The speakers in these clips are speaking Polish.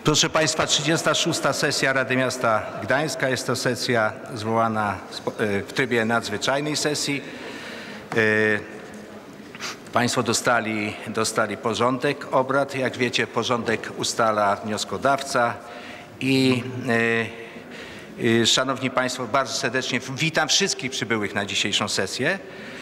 Proszę Państwa, 36. sesja Rady Miasta Gdańska. Jest to sesja zwołana w trybie nadzwyczajnej sesji. Państwo dostali porządek obrad. Jak wiecie, porządek ustala wnioskodawca. Szanowni Państwo, bardzo serdecznie witam wszystkich przybyłych na dzisiejszą sesję.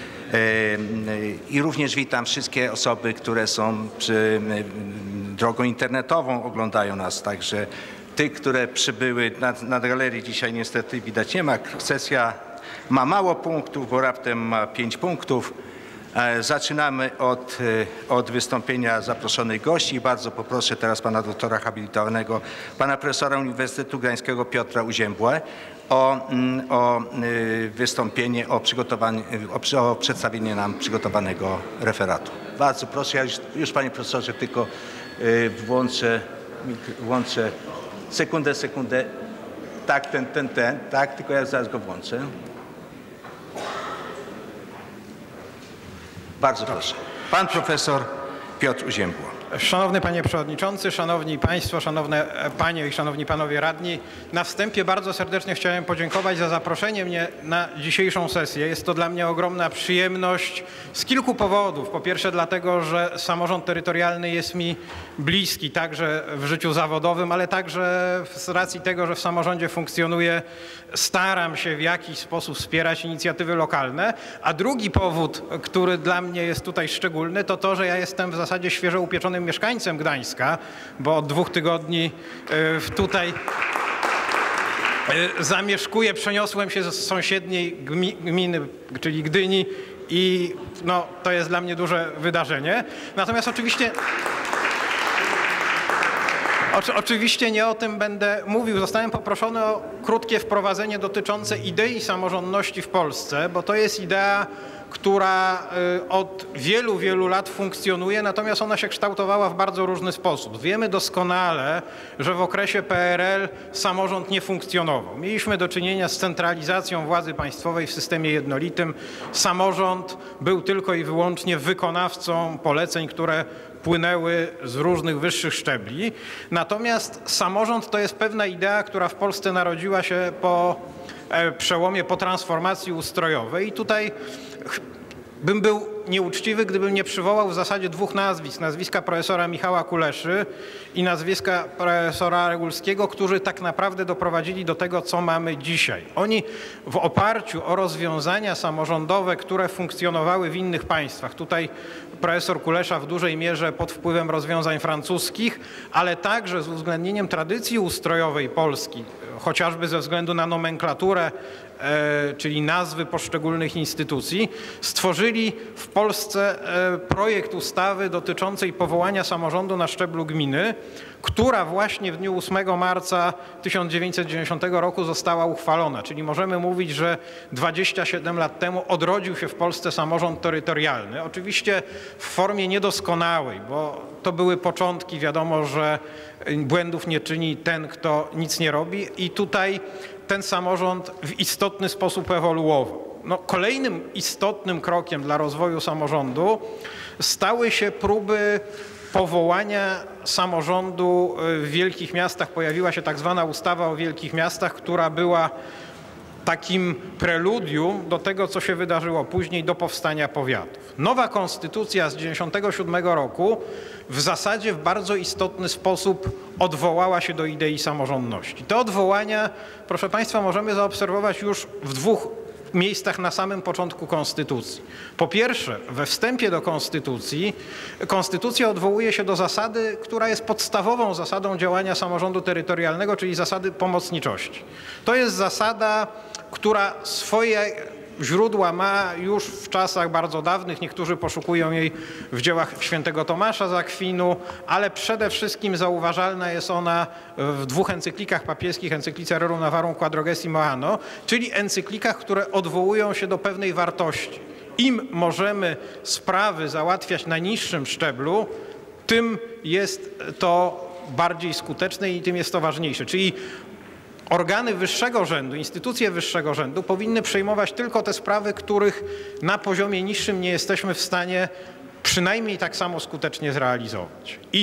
I również witam wszystkie osoby, które są drogą internetową, oglądają nas. Także tych, które przybyły na galerii, dzisiaj niestety widać nie ma. Sesja ma mało punktów, bo raptem ma 5 punktów. Zaczynamy od wystąpienia zaproszonych gości. Bardzo poproszę teraz pana doktora habilitowanego, pana profesora Uniwersytetu Gdańskiego Piotra Uziębłę o wystąpienie, o przedstawienie nam przygotowanego referatu. Bardzo proszę, ja już panie profesorze tylko włączę sekundę. Tak, tak, tylko ja zaraz go włączę. Bardzo proszę. Pan profesor Piotr Uziębło. Szanowny Panie Przewodniczący, Szanowni Państwo, Szanowne Panie i Szanowni Panowie Radni. Na wstępie bardzo serdecznie chciałem podziękować za zaproszenie mnie na dzisiejszą sesję. Jest to dla mnie ogromna przyjemność z kilku powodów. Po pierwsze dlatego, że samorząd terytorialny jest mi bliski także w życiu zawodowym, ale także z racji tego, że w samorządzie funkcjonuję, staram się w jakiś sposób wspierać inicjatywy lokalne. A drugi powód, który dla mnie jest tutaj szczególny, to to, że ja jestem w zasadzie świeżo upieczonym mieszkańcem Gdańska, bo od 2 tygodni tutaj zamieszkuję, przeniosłem się z sąsiedniej gminy, czyli Gdyni i no, to jest dla mnie duże wydarzenie. Natomiast oczywiście nie o tym będę mówił. Zostałem poproszony o krótkie wprowadzenie dotyczące idei samorządności w Polsce, bo to jest idea, która od wielu lat funkcjonuje, natomiast ona się kształtowała w bardzo różny sposób. Wiemy doskonale, że w okresie PRL samorząd nie funkcjonował. Mieliśmy do czynienia z centralizacją władzy państwowej w systemie jednolitym. Samorząd był tylko i wyłącznie wykonawcą poleceń, które płynęły z różnych wyższych szczebli. Natomiast samorząd to jest pewna idea, która w Polsce narodziła się po przełomie, po transformacji ustrojowej. I tutaj bym był nieuczciwy, gdybym nie przywołał w zasadzie 2 nazwisk. Nazwiska profesora Michała Kuleszy i nazwiska profesora Regulskiego, którzy tak naprawdę doprowadzili do tego, co mamy dzisiaj. Oni w oparciu o rozwiązania samorządowe, które funkcjonowały w innych państwach, tutaj profesor Kulesza w dużej mierze pod wpływem rozwiązań francuskich, ale także z uwzględnieniem tradycji ustrojowej Polski, chociażby ze względu na nomenklaturę, czyli nazwy poszczególnych instytucji, stworzyli w Polsce projekt ustawy dotyczącej powołania samorządu na szczeblu gminy, która właśnie w dniu 8 marca 1990 roku została uchwalona. Czyli możemy mówić, że 27 lat temu odrodził się w Polsce samorząd terytorialny. Oczywiście w formie niedoskonałej, bo to były początki. Wiadomo, że błędów nie czyni ten, kto nic nie robi i tutaj ten samorząd w istotny sposób ewoluował. No, kolejnym istotnym krokiem dla rozwoju samorządu stały się próby powołania samorządu w wielkich miastach. Pojawiła się tak zwana ustawa o wielkich miastach, która była takim preludium do tego, co się wydarzyło później, do powstania powiatów. Nowa konstytucja z 1997 roku w zasadzie w bardzo istotny sposób odwołała się do idei samorządności. Te odwołania, proszę Państwa, możemy zaobserwować już w 2 miejscach na samym początku Konstytucji. Po pierwsze, we wstępie do Konstytucji, Konstytucja odwołuje się do zasady, która jest podstawową zasadą działania samorządu terytorialnego, czyli zasady pomocniczości. To jest zasada, która swoje źródła ma już w czasach bardzo dawnych. Niektórzy poszukują jej w dziełach świętego Tomasza z Akwinu, ale przede wszystkim zauważalna jest ona w 2 encyklikach papieskich, encyklice Rerum Novarum Quadragesimo Anno, czyli encyklikach, które odwołują się do pewnej wartości. Im możemy sprawy załatwiać na niższym szczeblu, tym jest to bardziej skuteczne i tym jest to ważniejsze. Czyli organy wyższego rzędu, instytucje wyższego rzędu powinny przejmować tylko te sprawy, których na poziomie niższym nie jesteśmy w stanie przynajmniej tak samo skutecznie zrealizować. I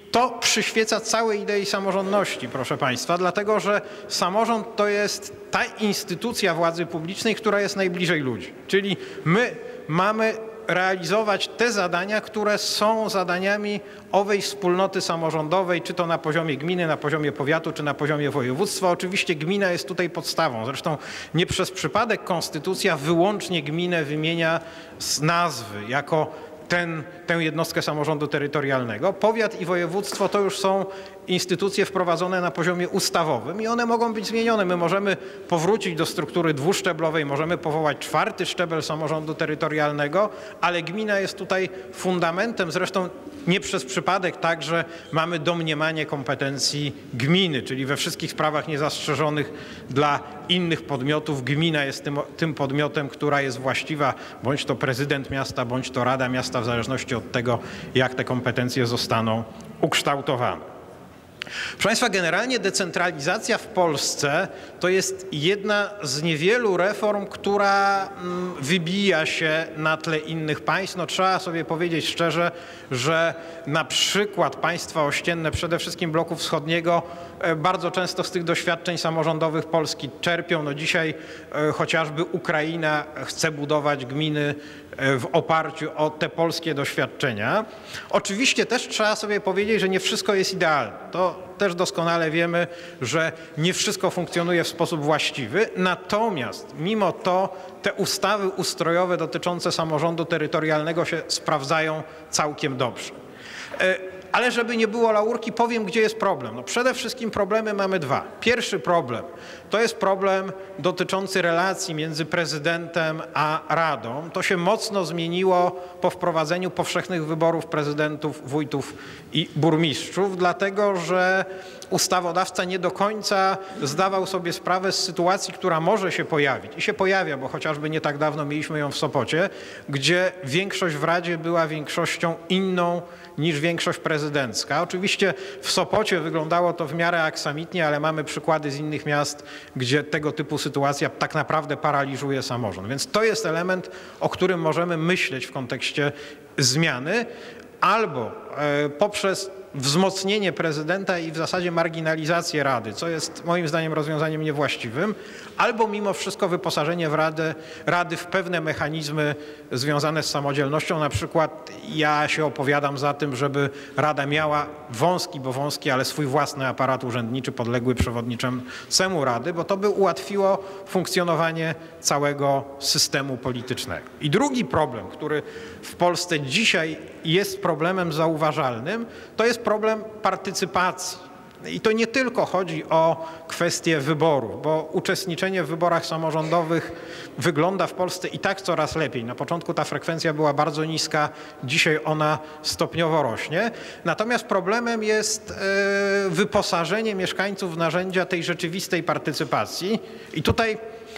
to przyświeca całej idei samorządności, proszę Państwa, dlatego że samorząd to jest ta instytucja władzy publicznej, która jest najbliżej ludzi. Czyli my mamy realizować te zadania, które są zadaniami owej wspólnoty samorządowej, czy to na poziomie gminy, na poziomie powiatu, czy na poziomie województwa. Oczywiście gmina jest tutaj podstawą. Zresztą nie przez przypadek konstytucja wyłącznie gminę wymienia z nazwy jako tę jednostkę samorządu terytorialnego. Powiat i województwo to już są instytucje wprowadzone na poziomie ustawowym i one mogą być zmienione. My możemy powrócić do struktury dwuszczeblowej, możemy powołać 4. szczebel samorządu terytorialnego, ale gmina jest tutaj fundamentem. Zresztą nie przez przypadek także mamy domniemanie kompetencji gminy, czyli we wszystkich sprawach niezastrzeżonych dla innych podmiotów gmina jest tym podmiotem, która jest właściwa, bądź to prezydent miasta, bądź to Rada Miasta, w zależności od tego, jak te kompetencje zostaną ukształtowane. Proszę Państwa, generalnie decentralizacja w Polsce to jest jedna z niewielu reform, która wybija się na tle innych państw. No, trzeba sobie powiedzieć szczerze, że na przykład państwa ościenne, przede wszystkim bloku wschodniego, bardzo często z tych doświadczeń samorządowych Polski czerpią. No dzisiaj chociażby Ukraina chce budować gminy w oparciu o te polskie doświadczenia. Oczywiście też trzeba sobie powiedzieć, że nie wszystko jest idealne. To też doskonale wiemy, że nie wszystko funkcjonuje w sposób właściwy. Natomiast mimo to te ustawy ustrojowe dotyczące samorządu terytorialnego się sprawdzają całkiem dobrze. Ale żeby nie było laurki, powiem, gdzie jest problem. No przede wszystkim problemy mamy dwa. Pierwszy problem to jest problem dotyczący relacji między prezydentem a Radą. To się mocno zmieniło po wprowadzeniu powszechnych wyborów prezydentów, wójtów i burmistrzów, dlatego że ustawodawca nie do końca zdawał sobie sprawę z sytuacji, która może się pojawić. I się pojawia, bo chociażby nie tak dawno mieliśmy ją w Sopocie, gdzie większość w Radzie była większością inną niż większość prezydencka. Oczywiście w Sopocie wyglądało to w miarę aksamitnie, ale mamy przykłady z innych miast, gdzie tego typu sytuacja tak naprawdę paraliżuje samorząd. Więc to jest element, o którym możemy myśleć w kontekście zmiany, albo poprzez wzmocnienie prezydenta i w zasadzie marginalizację Rady, co jest moim zdaniem rozwiązaniem niewłaściwym, albo mimo wszystko wyposażenie Rady w pewne mechanizmy związane z samodzielnością. Na przykład ja się opowiadam za tym, żeby Rada miała wąski, ale swój własny aparat urzędniczy podległy przewodniczącemu Rady, bo to by ułatwiło funkcjonowanie całego systemu politycznego. I drugi problem, który w Polsce dzisiaj jest problemem zauważalnym, to jest problem partycypacji. I to nie tylko chodzi o kwestię wyborów, bo uczestniczenie w wyborach samorządowych wygląda w Polsce i tak coraz lepiej. Na początku ta frekwencja była bardzo niska, dzisiaj ona stopniowo rośnie. Natomiast problemem jest wyposażenie mieszkańców w narzędzia tej rzeczywistej partycypacji. I tutaj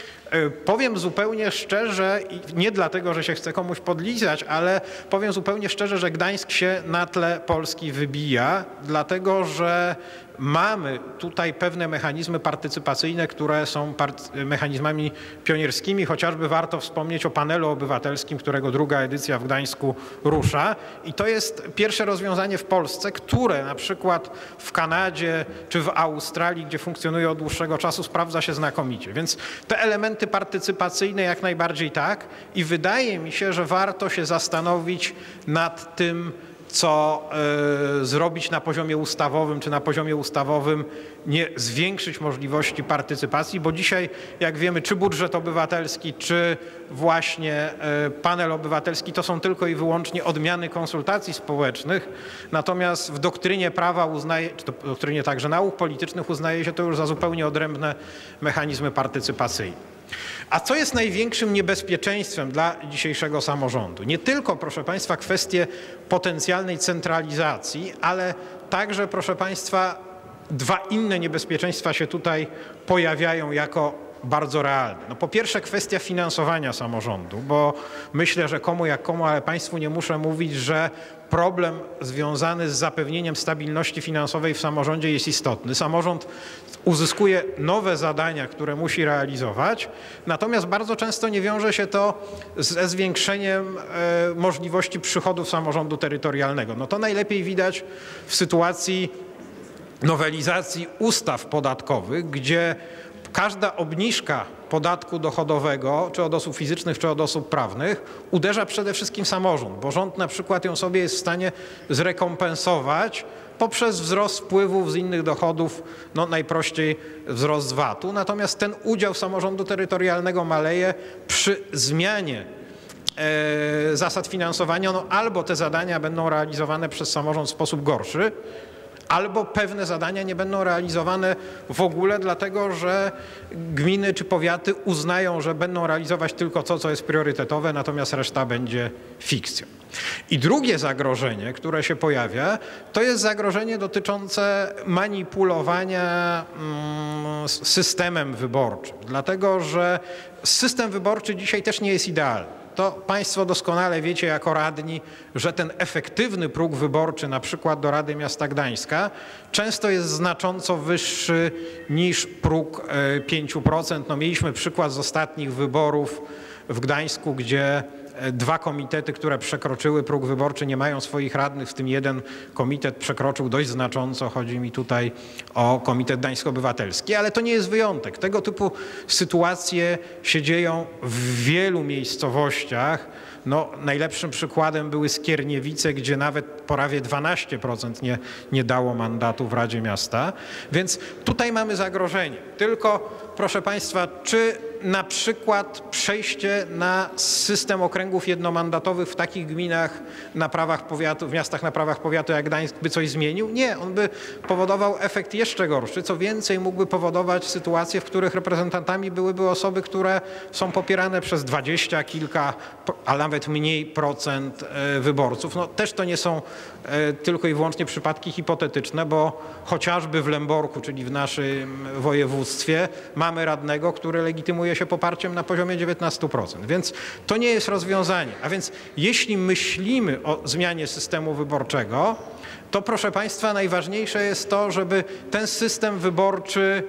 powiem zupełnie szczerze, i nie dlatego, że się chce komuś podlizać, ale powiem zupełnie szczerze, że Gdańsk się na tle Polski wybija, dlatego że mamy tutaj pewne mechanizmy partycypacyjne, które są mechanizmami pionierskimi. Chociażby warto wspomnieć o panelu obywatelskim, którego druga edycja w Gdańsku rusza. I to jest pierwsze rozwiązanie w Polsce, które na przykład w Kanadzie czy w Australii, gdzie funkcjonuje od dłuższego czasu, sprawdza się znakomicie. Więc te elementy partycypacyjne jak najbardziej tak. I wydaje mi się, że warto się zastanowić nad tym, co zrobić na poziomie ustawowym, czy na poziomie ustawowym nie zwiększyć możliwości partycypacji, bo dzisiaj, jak wiemy, czy budżet obywatelski, czy właśnie panel obywatelski to są tylko i wyłącznie odmiany konsultacji społecznych, natomiast w doktrynie prawa uznaje, czy to w doktrynie także nauk politycznych uznaje się to już za zupełnie odrębne mechanizmy partycypacyjne. A co jest największym niebezpieczeństwem dla dzisiejszego samorządu? Nie tylko, proszę Państwa, kwestie potencjalnej centralizacji, ale także, proszę Państwa, dwa inne niebezpieczeństwa się tutaj pojawiają jako bardzo realne. No po pierwsze kwestia finansowania samorządu, bo myślę, że komu jak komu, ale państwu nie muszę mówić, że problem związany z zapewnieniem stabilności finansowej w samorządzie jest istotny. Samorząd uzyskuje nowe zadania, które musi realizować, natomiast bardzo często nie wiąże się to ze zwiększeniem możliwości przychodów samorządu terytorialnego. No to najlepiej widać w sytuacji nowelizacji ustaw podatkowych, gdzie każda obniżka podatku dochodowego, czy od osób fizycznych, czy od osób prawnych, uderza przede wszystkim samorząd, bo rząd na przykład ją sobie jest w stanie zrekompensować poprzez wzrost wpływów z innych dochodów, no najprościej wzrost z VAT-u. Natomiast ten udział samorządu terytorialnego maleje przy zmianie zasad finansowania, no albo te zadania będą realizowane przez samorząd w sposób gorszy, albo pewne zadania nie będą realizowane w ogóle, dlatego że gminy czy powiaty uznają, że będą realizować tylko to, co jest priorytetowe, natomiast reszta będzie fikcją. I drugie zagrożenie, które się pojawia, to jest zagrożenie dotyczące manipulowania systemem wyborczym, dlatego że system wyborczy dzisiaj też nie jest idealny. To państwo doskonale wiecie jako radni, że ten efektywny próg wyborczy, na przykład do Rady Miasta Gdańska, często jest znacząco wyższy niż próg 5%. No, mieliśmy przykład z ostatnich wyborów w Gdańsku, gdzie 2 komitety, które przekroczyły próg wyborczy, nie mają swoich radnych, w tym jeden komitet przekroczył dość znacząco. Chodzi mi tutaj o Komitet Gdański Obywatelski, ale to nie jest wyjątek. Tego typu sytuacje się dzieją w wielu miejscowościach. No, najlepszym przykładem były Skierniewice, gdzie nawet prawie 12% nie dało mandatu w Radzie Miasta. Więc tutaj mamy zagrożenie. Tylko, proszę państwa, czy na przykład przejście na system okręgów jednomandatowych w takich gminach na prawach powiatu, w miastach na prawach powiatu jak Gdańsk by coś zmienił? Nie, on by powodował efekt jeszcze gorszy. Co więcej, mógłby powodować sytuacje, w których reprezentantami byłyby osoby, które są popierane przez 20 kilka, a nawet mniej procent wyborców. No, też to nie są tylko i wyłącznie przypadki hipotetyczne, bo chociażby w Lęborku, czyli w naszym województwie, mamy radnego, który legitymuje się poparciem na poziomie 19%. Więc to nie jest rozwiązanie. A więc jeśli myślimy o zmianie systemu wyborczego, to proszę państwa, najważniejsze jest to, żeby ten system wyborczy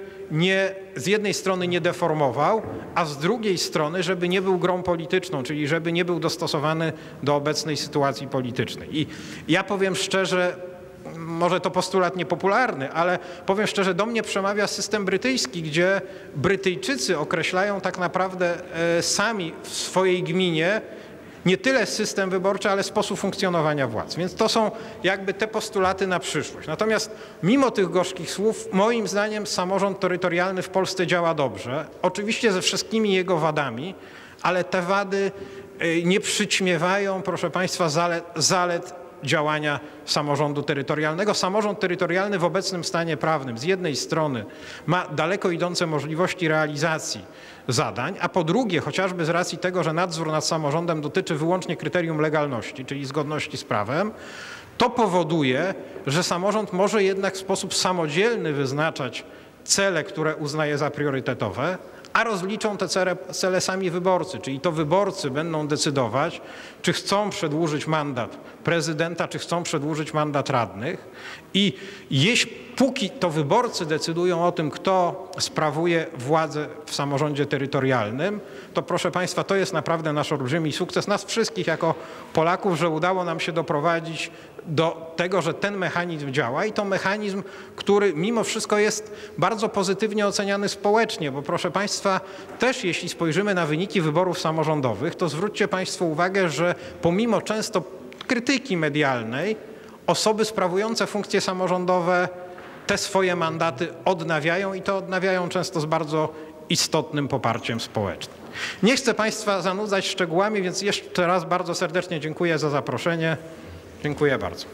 z jednej strony nie deformował, a z drugiej strony, żeby nie był grą polityczną, czyli żeby nie był dostosowany do obecnej sytuacji politycznej. I ja powiem szczerze, może to postulat niepopularny, ale powiem szczerze, do mnie przemawia system brytyjski, gdzie Brytyjczycy określają tak naprawdę sami w swojej gminie nie tyle system wyborczy, ale sposób funkcjonowania władz. Więc to są jakby te postulaty na przyszłość. Natomiast mimo tych gorzkich słów, moim zdaniem samorząd terytorialny w Polsce działa dobrze. Oczywiście ze wszystkimi jego wadami, ale te wady nie przyćmiewają, proszę państwa, zalet działania samorządu terytorialnego. Samorząd terytorialny w obecnym stanie prawnym z jednej strony ma daleko idące możliwości realizacji zadań, a po drugie, chociażby z racji tego, że nadzór nad samorządem dotyczy wyłącznie kryterium legalności, czyli zgodności z prawem, to powoduje, że samorząd może jednak w sposób samodzielny wyznaczać cele, które uznaje za priorytetowe, a rozliczą te cele sami wyborcy, czyli to wyborcy będą decydować, czy chcą przedłużyć mandat prezydenta, czy chcą przedłużyć mandat radnych. I póki to wyborcy decydują o tym, kto sprawuje władzę w samorządzie terytorialnym, to proszę państwa, to jest naprawdę nasz olbrzymi sukces, nas wszystkich jako Polaków, że udało nam się doprowadzić do tego, że ten mechanizm działa i to mechanizm, który mimo wszystko jest bardzo pozytywnie oceniany społecznie, bo proszę państwa, też jeśli spojrzymy na wyniki wyborów samorządowych, to zwróćcie państwo uwagę, że pomimo często krytyki medialnej, osoby sprawujące funkcje samorządowe te swoje mandaty odnawiają i to odnawiają często z bardzo istotnym poparciem społecznym. Nie chcę państwa zanudzać szczegółami, więc jeszcze raz bardzo serdecznie dziękuję za zaproszenie. Dziękuję bardzo.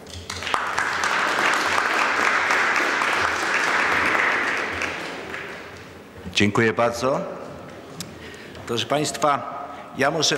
Dziękuję bardzo. Proszę państwa, ja może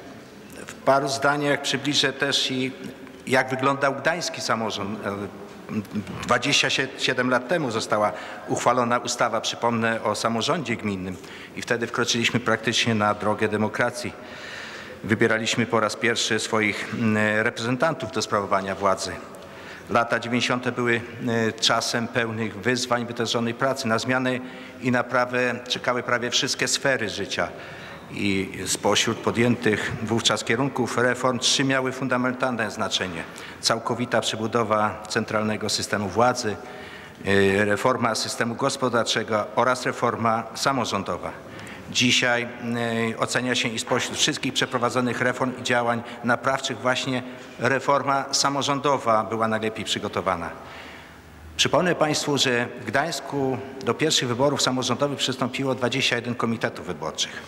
w paru zdaniach przybliżę też i jak wyglądał gdański samorząd 27 lat temu została uchwalona ustawa, przypomnę, o samorządzie gminnym i wtedy wkroczyliśmy praktycznie na drogę demokracji. Wybieraliśmy po raz pierwszy swoich reprezentantów do sprawowania władzy. Lata 90. były czasem pełnych wyzwań, wytężonej pracy. Na zmianę i naprawę czekały prawie wszystkie sfery życia. I spośród podjętych wówczas kierunków reform 3 miały fundamentalne znaczenie. Całkowita przebudowa centralnego systemu władzy, reforma systemu gospodarczego oraz reforma samorządowa. Dzisiaj ocenia się i spośród wszystkich przeprowadzonych reform i działań naprawczych właśnie reforma samorządowa była najlepiej przygotowana. Przypomnę Państwu, że w Gdańsku do pierwszych wyborów samorządowych przystąpiło 21 komitetów wyborczych.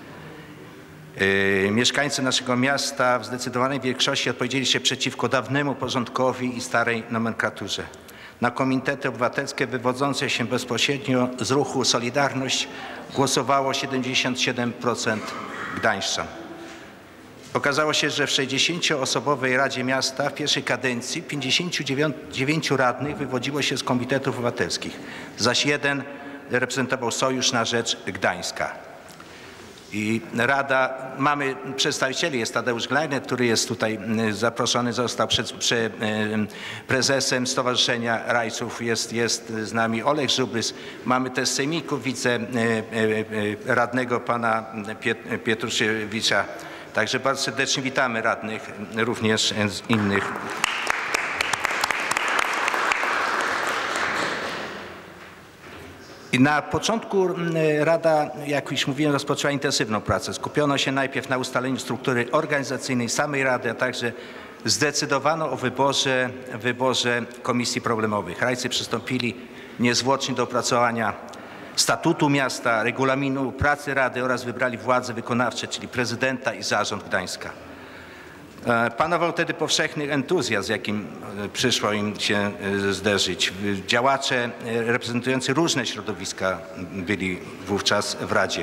Mieszkańcy naszego miasta w zdecydowanej większości odpowiedzieli się przeciwko dawnemu porządkowi i starej nomenklaturze. Na komitety obywatelskie wywodzące się bezpośrednio z ruchu Solidarność głosowało 77% gdańszczan. Okazało się, że w 60-osobowej Radzie Miasta w pierwszej kadencji 59 radnych wywodziło się z komitetów obywatelskich, zaś 1 reprezentował Sojusz na Rzecz Gdańska. I Rada, mamy przedstawicieli, jest Tadeusz Glejner, który jest tutaj zaproszony, został prezesem Stowarzyszenia Rajców, jest z nami Olek Żubrys, mamy też z sejmiku wiceradnego pana Pietruszewicza, także bardzo serdecznie witamy radnych również z innych. I na początku Rada, jak już mówiłem, rozpoczęła intensywną pracę. Skupiono się najpierw na ustaleniu struktury organizacyjnej samej Rady, a także zdecydowano o wyborze komisji problemowych. Rajcy przystąpili niezwłocznie do opracowania statutu miasta, regulaminu pracy Rady oraz wybrali władze wykonawcze, czyli prezydenta i zarząd Gdańska. Panował wtedy powszechny entuzjazm, z jakim przyszło im się zderzyć. Działacze reprezentujący różne środowiska byli wówczas w Radzie.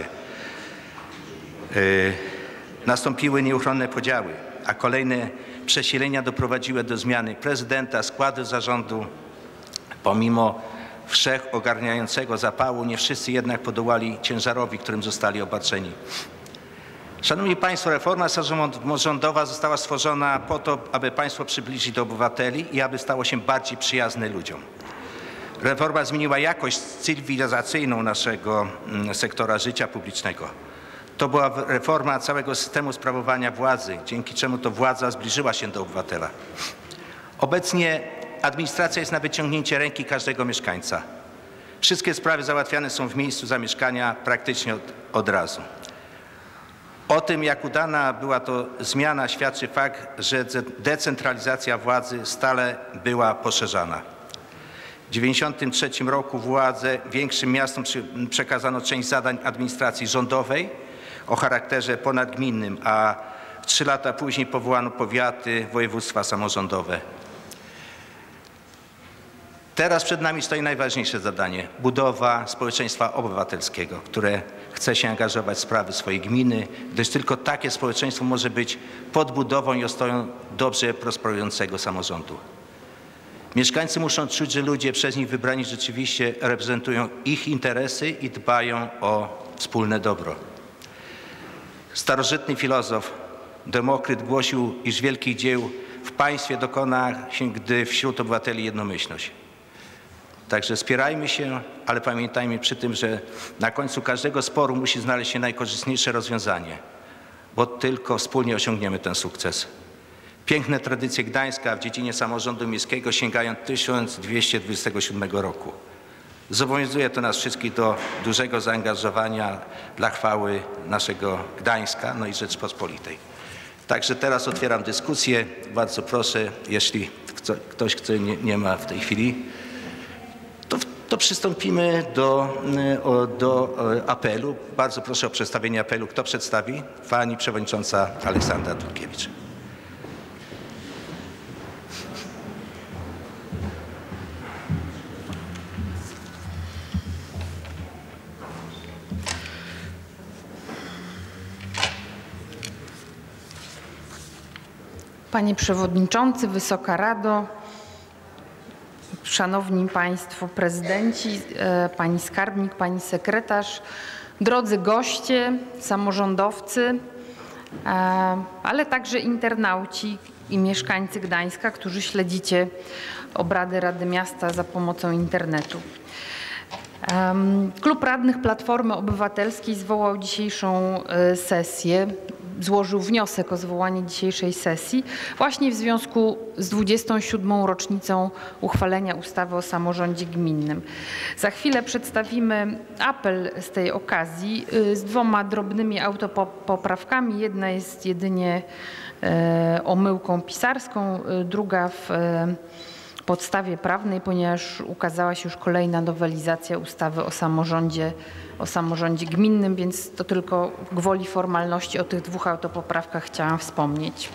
Nastąpiły nieuchronne podziały, a kolejne przesilenia doprowadziły do zmiany prezydenta, składu zarządu. Pomimo wszechogarniającego zapału nie wszyscy jednak podołali ciężarowi, którym zostali obarczeni. Szanowni Państwo, reforma samorządowa została stworzona po to, aby państwo przybliżyć do obywateli i aby stało się bardziej przyjazne ludziom. Reforma zmieniła jakość cywilizacyjną naszego sektora życia publicznego. To była reforma całego systemu sprawowania władzy, dzięki czemu to władza zbliżyła się do obywatela. Obecnie administracja jest na wyciągnięcie ręki każdego mieszkańca. Wszystkie sprawy załatwiane są w miejscu zamieszkania praktycznie od razu. O tym, jak udana była to zmiana, świadczy fakt, że decentralizacja władzy stale była poszerzana. W 1993 roku władze większym miastom przekazano część zadań administracji rządowej o charakterze ponadgminnym, a 3 lata później powołano powiaty, województwa samorządowe. Teraz przed nami stoi najważniejsze zadanie – budowa społeczeństwa obywatelskiego, które chce się angażować w sprawy swojej gminy, gdyż tylko takie społeczeństwo może być podbudową i ostoją dobrze prosperującego samorządu. Mieszkańcy muszą czuć, że ludzie przez nich wybrani rzeczywiście reprezentują ich interesy i dbają o wspólne dobro. Starożytny filozof Demokryt głosił, iż wielkich dzieł w państwie dokona się, gdy wśród obywateli jednomyślność. Także wspierajmy się, ale pamiętajmy przy tym, że na końcu każdego sporu musi znaleźć się najkorzystniejsze rozwiązanie, bo tylko wspólnie osiągniemy ten sukces. Piękne tradycje Gdańska w dziedzinie samorządu miejskiego sięgają 1227 roku. Zobowiązuje to nas wszystkich do dużego zaangażowania dla chwały naszego Gdańska, no i Rzeczpospolitej. Także teraz otwieram dyskusję. Bardzo proszę, jeśli ktoś chce, nie ma w tej chwili, to przystąpimy do apelu. Bardzo proszę o przedstawienie apelu. Kto przedstawi? Pani przewodnicząca Aleksandra Dulkiewicz. Panie Przewodniczący, Wysoka Rado, Szanowni Państwo Prezydenci, Pani Skarbnik, Pani Sekretarz, drodzy goście, samorządowcy, ale także internauci i mieszkańcy Gdańska, którzy śledzicie obrady Rady Miasta za pomocą internetu. Klub Radnych Platformy Obywatelskiej zwołał dzisiejszą sesję, złożył wniosek o zwołanie dzisiejszej sesji właśnie w związku z 27. rocznicą uchwalenia ustawy o samorządzie gminnym. Za chwilę przedstawimy apel z tej okazji z 2 drobnymi autopoprawkami. Jedna jest jedynie omyłką pisarską, druga w podstawie prawnej, ponieważ ukazała się już kolejna nowelizacja ustawy o samorządzie gminnym, więc to tylko gwoli formalności o tych 2 autopoprawkach chciałam wspomnieć.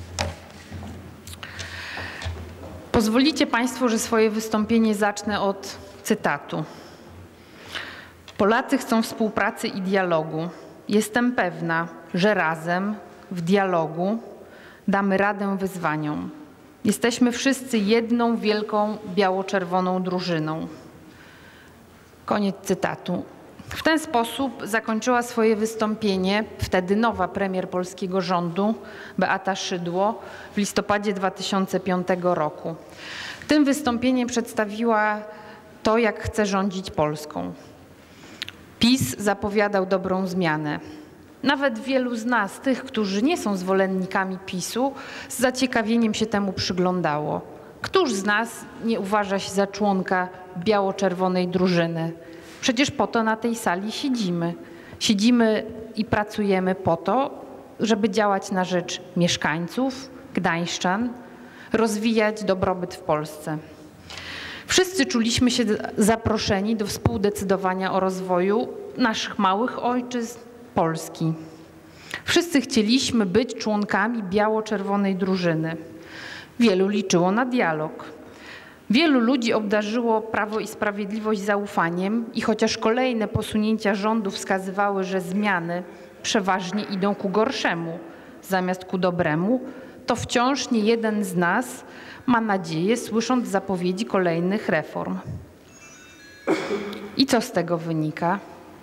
Pozwolicie Państwo, że swoje wystąpienie zacznę od cytatu. Polacy chcą współpracy i dialogu. Jestem pewna, że razem, w dialogu, damy radę wyzwaniom. Jesteśmy wszyscy jedną wielką biało-czerwoną drużyną. Koniec cytatu. W ten sposób zakończyła swoje wystąpienie wtedy nowa premier polskiego rządu, Beata Szydło, w listopadzie 2005 roku. Tym wystąpieniem przedstawiła to, jak chce rządzić Polską. PiS zapowiadał dobrą zmianę. Nawet wielu z nas, tych, którzy nie są zwolennikami PiS-u, z zaciekawieniem się temu przyglądało. Któż z nas nie uważa się za członka biało-czerwonej drużyny? Przecież po to na tej sali siedzimy. Siedzimy i pracujemy po to, żeby działać na rzecz mieszkańców, gdańszczan, rozwijać dobrobyt w Polsce. Wszyscy czuliśmy się zaproszeni do współdecydowania o rozwoju naszych małych ojczyzn, Polski. Wszyscy chcieliśmy być członkami biało-czerwonej drużyny. Wielu liczyło na dialog. Wielu ludzi obdarzyło Prawo i Sprawiedliwość zaufaniem i chociaż kolejne posunięcia rządu wskazywały, że zmiany przeważnie idą ku gorszemu zamiast ku dobremu, to wciąż nie jeden z nas ma nadzieję, słysząc zapowiedzi kolejnych reform. I co z tego wynika?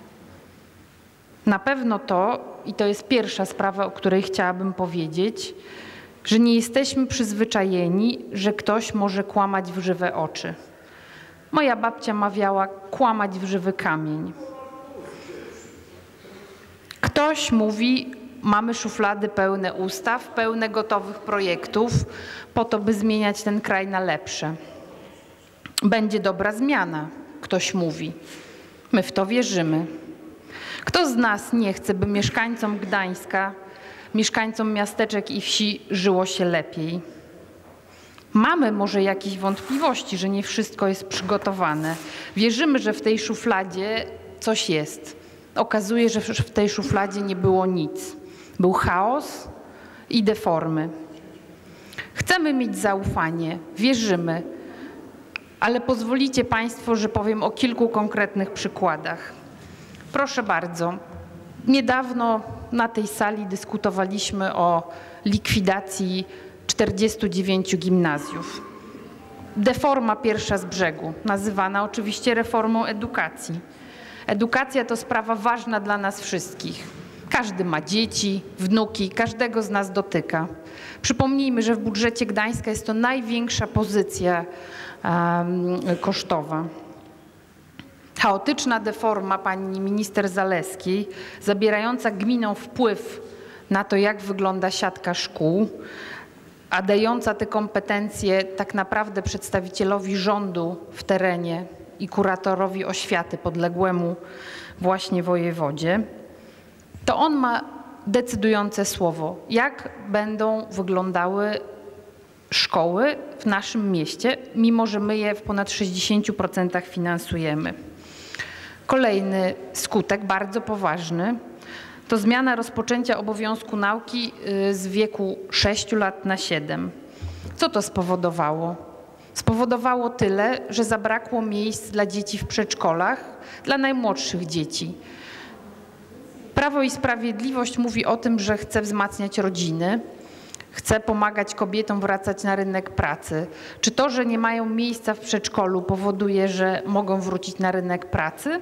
Na pewno to, i to jest pierwsza sprawa, o której chciałabym powiedzieć, że nie jesteśmy przyzwyczajeni, że ktoś może kłamać w żywe oczy. Moja babcia mawiała kłamać w żywy kamień. Ktoś mówi, mamy szuflady pełne ustaw, pełne gotowych projektów, po to, by zmieniać ten kraj na lepsze. Będzie dobra zmiana, ktoś mówi. My w to wierzymy. Kto z nas nie chce, by mieszkańcom Gdańska, mieszkańcom miasteczek i wsi żyło się lepiej? Mamy może jakieś wątpliwości, że nie wszystko jest przygotowane. Wierzymy, że w tej szufladzie coś jest. Okazuje się, że w tej szufladzie nie było nic. Był chaos i deformy. Chcemy mieć zaufanie, wierzymy, ale pozwolicie Państwo, że powiem o kilku konkretnych przykładach. Proszę bardzo, niedawno na tej sali dyskutowaliśmy o likwidacji 49 gimnazjów. Deforma pierwsza z brzegu, nazywana oczywiście reformą edukacji. Edukacja to sprawa ważna dla nas wszystkich. Każdy ma dzieci, wnuki, każdego z nas dotyka. Przypomnijmy, że w budżecie Gdańska jest to największa pozycja kosztowa. Chaotyczna deforma pani minister Zalewskiej, zabierająca gminom wpływ na to, jak wygląda siatka szkół, a dająca te kompetencje tak naprawdę przedstawicielowi rządu w terenie i kuratorowi oświaty podległemu właśnie wojewodzie, to on ma decydujące słowo, jak będą wyglądały szkoły w naszym mieście, mimo że my je w ponad 60% finansujemy. Kolejny skutek, bardzo poważny, to zmiana rozpoczęcia obowiązku nauki z wieku 6 lat na 7. Co to spowodowało? Spowodowało tyle, że zabrakło miejsc dla dzieci w przedszkolach, dla najmłodszych dzieci. Prawo i Sprawiedliwość mówi o tym, że chce wzmacniać rodziny. chce pomagać kobietom wracać na rynek pracy? Czy to, że nie mają miejsca w przedszkolu, powoduje, że mogą wrócić na rynek pracy?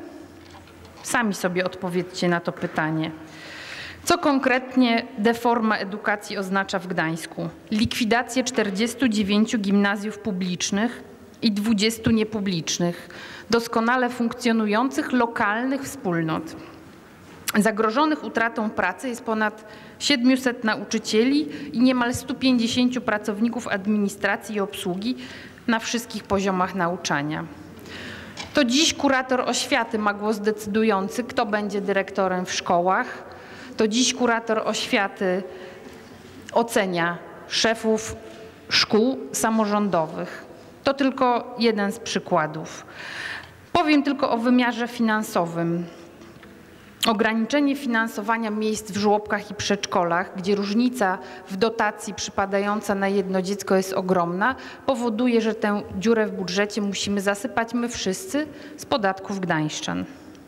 Sami sobie odpowiedzcie na to pytanie. Co konkretnie deforma edukacji oznacza w Gdańsku? Likwidację 49 gimnazjów publicznych i 20 niepublicznych, doskonale funkcjonujących lokalnych wspólnot. Zagrożonych utratą pracy jest ponad 700 nauczycieli i niemal 150 pracowników administracji i obsługi na wszystkich poziomach nauczania. To dziś kurator oświaty ma głos decydujący, kto będzie dyrektorem w szkołach. To dziś kurator oświaty ocenia szefów szkół samorządowych. To tylko jeden z przykładów. Powiem tylko o wymiarze finansowym. Ograniczenie finansowania miejsc w żłobkach i przedszkolach, gdzie różnica w dotacji przypadająca na jedno dziecko jest ogromna, powoduje, że tę dziurę w budżecie musimy zasypać my wszyscy z podatków gdańszczan.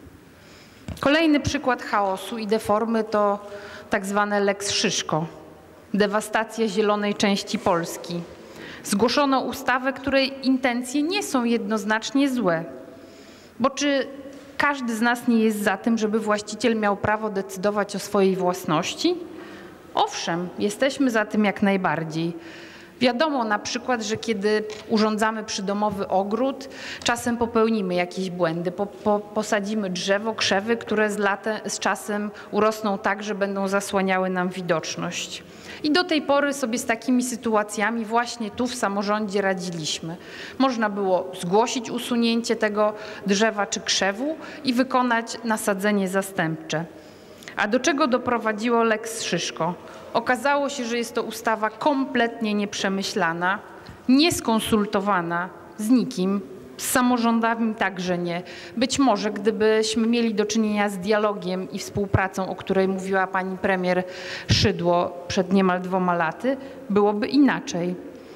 Kolejny przykład chaosu i deformy to tak zwane Lex Szyszko, dewastacja zielonej części Polski. Zgłoszono ustawę, której intencje nie są jednoznacznie złe, bo czy każdy z nas nie jest za tym, żeby właściciel miał prawo decydować o swojej własności? Owszem, jesteśmy za tym jak najbardziej. Wiadomo na przykład, że kiedy urządzamy przydomowy ogród, czasem popełnimy jakieś błędy, posadzimy drzewo, krzewy, które z czasem urosną tak, że będą zasłaniały nam widoczność. I do tej pory sobie z takimi sytuacjami właśnie tu w samorządzie radziliśmy. Można było zgłosić usunięcie tego drzewa czy krzewu i wykonać nasadzenie zastępcze. A do czego doprowadziło Lex Szyszko? Okazało się, że jest to ustawa kompletnie nieprzemyślana, nieskonsultowana z nikim, z samorządami także nie. Być może gdybyśmy mieli do czynienia z dialogiem i współpracą, o której mówiła pani premier Szydło przed niemal 2 laty, byłoby inaczej.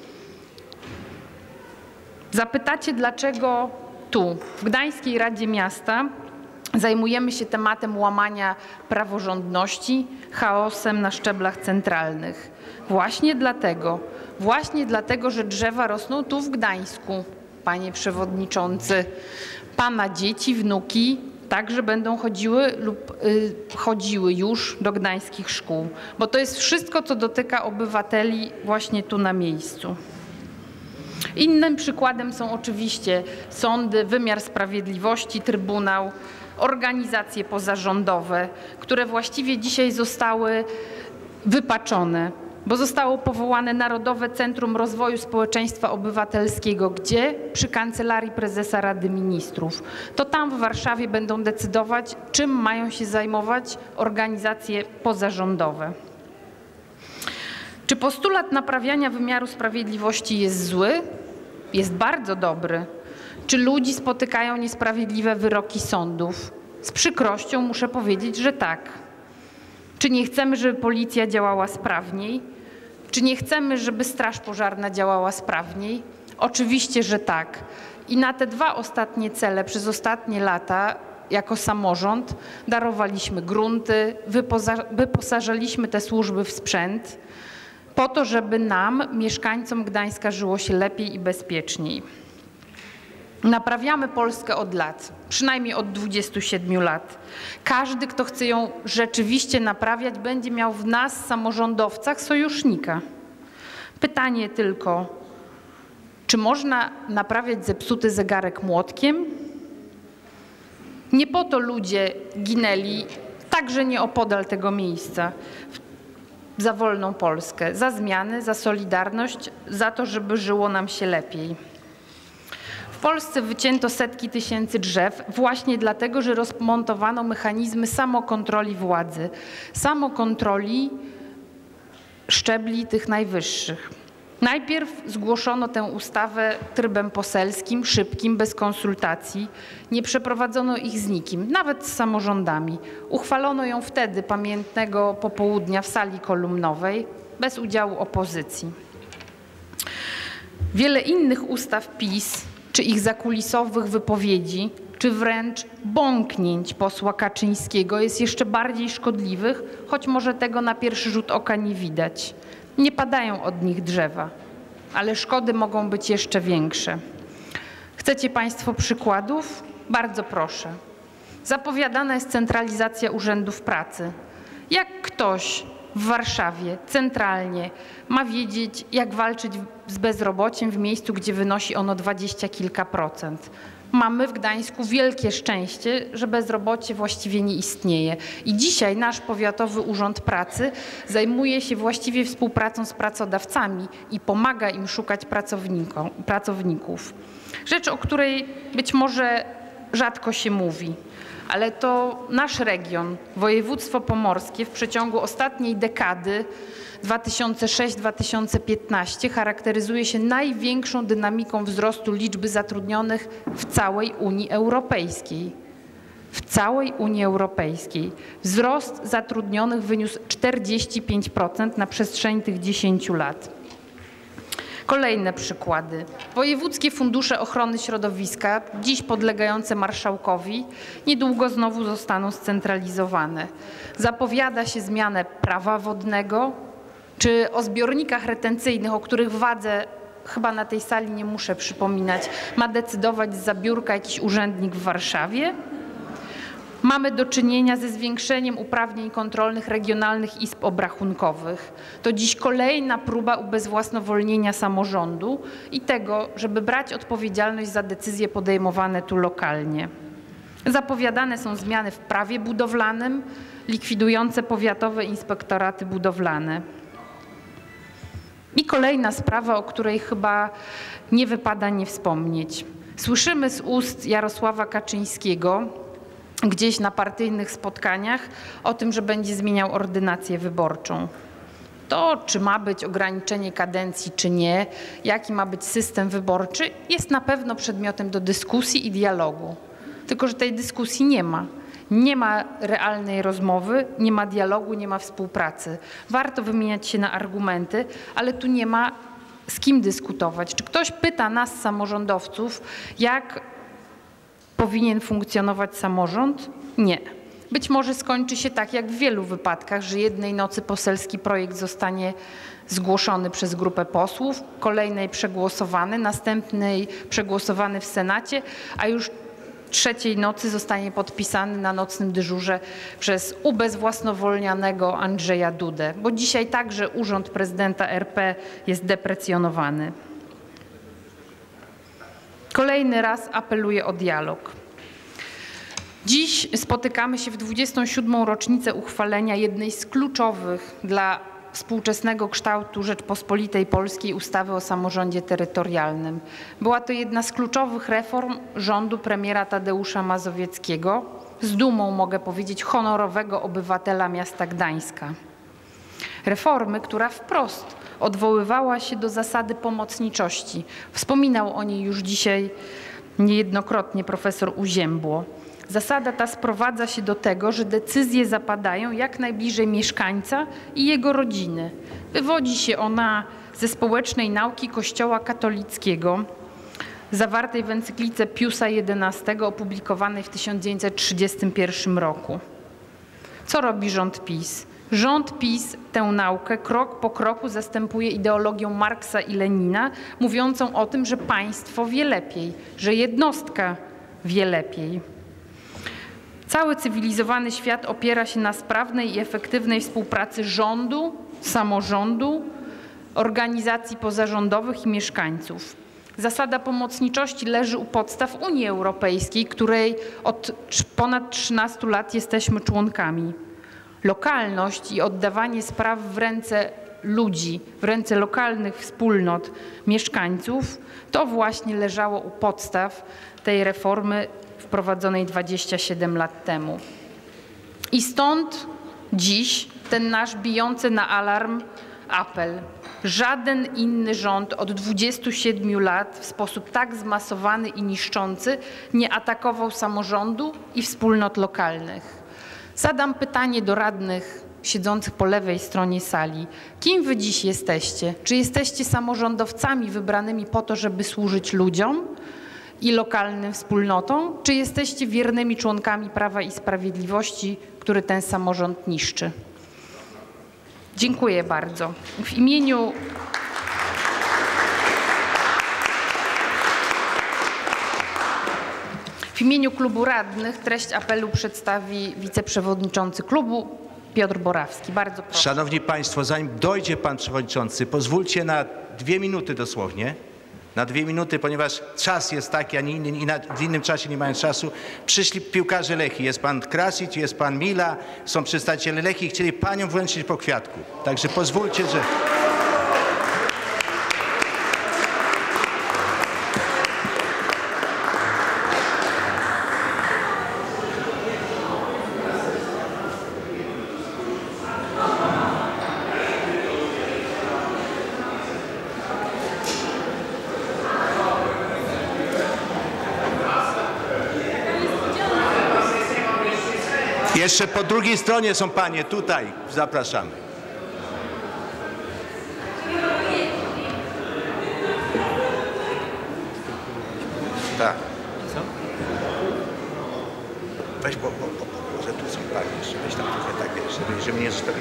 Zapytacie, dlaczego tu, w Gdańskiej Radzie Miasta, zajmujemy się tematem łamania praworządności, chaosem na szczeblach centralnych. Właśnie dlatego, że drzewa rosną tu w Gdańsku, panie przewodniczący. Pana dzieci, wnuki także będą chodziły lub chodziły już do gdańskich szkół, bo to jest wszystko, co dotyka obywateli właśnie tu na miejscu. Innym przykładem są oczywiście sądy, wymiar sprawiedliwości, trybunał, organizacje pozarządowe, które właściwie dzisiaj zostały wypaczone, bo zostało powołane Narodowe Centrum Rozwoju Społeczeństwa Obywatelskiego, gdzie? Przy Kancelarii Prezesa Rady Ministrów. To tam w Warszawie będą decydować, czym mają się zajmować organizacje pozarządowe. Czy postulat naprawiania wymiaru sprawiedliwości jest zły? Jest bardzo dobry. Czy ludzi spotykają niesprawiedliwe wyroki sądów? Z przykrością muszę powiedzieć, że tak. Czy nie chcemy, żeby policja działała sprawniej? Czy nie chcemy, żeby Straż Pożarna działała sprawniej? Oczywiście, że tak. I na te 2 ostatnie cele przez ostatnie lata jako samorząd darowaliśmy grunty, wyposażaliśmy te służby w sprzęt po to, żeby nam, mieszkańcom Gdańska, żyło się lepiej i bezpieczniej. Naprawiamy Polskę od lat, przynajmniej od 27 lat. Każdy, kto chce ją rzeczywiście naprawiać, będzie miał w nas, samorządowcach, sojusznika. Pytanie tylko, czy można naprawiać zepsuty zegarek młotkiem? Nie po to ludzie ginęli, także nie opodal tego miejsca, za wolną Polskę, za zmiany, za solidarność, za to, żeby żyło nam się lepiej. W Polsce wycięto setki tysięcy drzew właśnie dlatego, że rozmontowano mechanizmy samokontroli władzy, samokontroli szczebli tych najwyższych. Najpierw zgłoszono tę ustawę trybem poselskim, szybkim, bez konsultacji. Nie przeprowadzono ich z nikim, nawet z samorządami. Uchwalono ją wtedy, pamiętnego popołudnia, w sali kolumnowej, bez udziału opozycji. Wiele innych ustaw PiS, czy ich zakulisowych wypowiedzi, czy wręcz bąknięć posła Kaczyńskiego jest jeszcze bardziej szkodliwych, choć może tego na pierwszy rzut oka nie widać. Nie padają od nich drzewa, ale szkody mogą być jeszcze większe. Chcecie Państwo przykładów? Bardzo proszę. Zapowiadana jest centralizacja urzędów pracy. Jak ktoś w Warszawie centralnie ma wiedzieć, jak walczyć z bezrobociem w miejscu, gdzie wynosi ono 20 kilka procent? Mamy w Gdańsku wielkie szczęście, że bezrobocie właściwie nie istnieje. I dzisiaj nasz Powiatowy Urząd Pracy zajmuje się właściwie współpracą z pracodawcami i pomaga im szukać pracowników. Rzecz, o której być może rzadko się mówi, ale to nasz region, województwo pomorskie w przeciągu ostatniej dekady 2006-2015 charakteryzuje się największą dynamiką wzrostu liczby zatrudnionych w całej Unii Europejskiej. W całej Unii Europejskiej wzrost zatrudnionych wyniósł 45% na przestrzeni tych 10 lat. Kolejne przykłady. Wojewódzkie fundusze ochrony środowiska, dziś podlegające marszałkowi, niedługo znowu zostaną scentralizowane. Zapowiada się zmianę prawa wodnego, czy o zbiornikach retencyjnych, o których wadze chyba na tej sali nie muszę przypominać, ma decydować zza biurka jakiś urzędnik w Warszawie. Mamy do czynienia ze zwiększeniem uprawnień kontrolnych regionalnych izb obrachunkowych. To dziś kolejna próba ubezwłasnowolnienia samorządu i tego, żeby brać odpowiedzialność za decyzje podejmowane tu lokalnie. Zapowiadane są zmiany w prawie budowlanym, likwidujące powiatowe inspektoraty budowlane. I kolejna sprawa, o której chyba nie wypada nie wspomnieć. Słyszymy z ust Jarosława Kaczyńskiego gdzieś na partyjnych spotkaniach o tym, że będzie zmieniał ordynację wyborczą. To, czy ma być ograniczenie kadencji, czy nie, jaki ma być system wyborczy, jest na pewno przedmiotem do dyskusji i dialogu. Tylko że tej dyskusji nie ma. Nie ma realnej rozmowy, nie ma dialogu, nie ma współpracy. Warto wymieniać się na argumenty, ale tu nie ma z kim dyskutować. Czy ktoś pyta nas, samorządowców, jak powinien funkcjonować samorząd? Nie. Być może skończy się tak jak w wielu wypadkach, że jednej nocy poselski projekt zostanie zgłoszony przez grupę posłów, kolejnej przegłosowany, następnej przegłosowany w Senacie, a już trzeciej nocy zostanie podpisany na nocnym dyżurze przez ubezwłasnowolnianego Andrzeja Dudę, bo dzisiaj także urząd prezydenta RP jest deprecjonowany. Kolejny raz apeluję o dialog. Dziś spotykamy się w 27. rocznicę uchwalenia jednej z kluczowych dla współczesnego kształtu Rzeczpospolitej Polskiej ustawy o samorządzie terytorialnym. Była to jedna z kluczowych reform rządu premiera Tadeusza Mazowieckiego, z dumą mogę powiedzieć honorowego obywatela miasta Gdańska. Reformy, która wprost odwoływała się do zasady pomocniczości. Wspominał o niej już dzisiaj niejednokrotnie profesor Uziębło. Zasada ta sprowadza się do tego, że decyzje zapadają jak najbliżej mieszkańca i jego rodziny. Wywodzi się ona ze społecznej nauki Kościoła katolickiego, zawartej w encyklice Piusa XI, opublikowanej w 1931 roku. Co robi rząd PiS? Rząd PiS tę naukę krok po kroku zastępuje ideologią Marksa i Lenina, mówiącą o tym, że państwo wie lepiej, że jednostka wie lepiej. Cały cywilizowany świat opiera się na sprawnej i efektywnej współpracy rządu, samorządu, organizacji pozarządowych i mieszkańców. Zasada pomocniczości leży u podstaw Unii Europejskiej, której od ponad 13 lat jesteśmy członkami. Lokalność i oddawanie spraw w ręce ludzi, w ręce lokalnych wspólnot, mieszkańców, to właśnie leżało u podstaw tej reformy wprowadzonej 27 lat temu. I stąd dziś ten nasz bijący na alarm apel. Żaden inny rząd od 27 lat w sposób tak zmasowany i niszczący nie atakował samorządu i wspólnot lokalnych. Zadam pytanie do radnych siedzących po lewej stronie sali. Kim wy dziś jesteście? Czy jesteście samorządowcami wybranymi po to, żeby służyć ludziom i lokalnym wspólnotom? Czy jesteście wiernymi członkami Prawa i Sprawiedliwości, który ten samorząd niszczy? Dziękuję bardzo. W imieniu klubu radnych treść apelu przedstawi wiceprzewodniczący klubu Piotr Borawski. Bardzo proszę. Szanowni Państwo, zanim dojdzie Pan Przewodniczący, pozwólcie na 2 minuty dosłownie. Na 2 minuty, ponieważ czas jest taki, a nie inny, i w innym czasie nie mają czasu. Przyszli piłkarze Lechii. Jest Pan Krasic, jest Pan Mila, są przedstawiciele Lechii. Chcieli Panią wręczyć po kwiatku. Także pozwólcie, że... Jeszcze po drugiej stronie są panie, tutaj zapraszamy. Tak. Weź, bo że tu są panie, jeszcze weź tam trochę tak, żeby nie zostawili.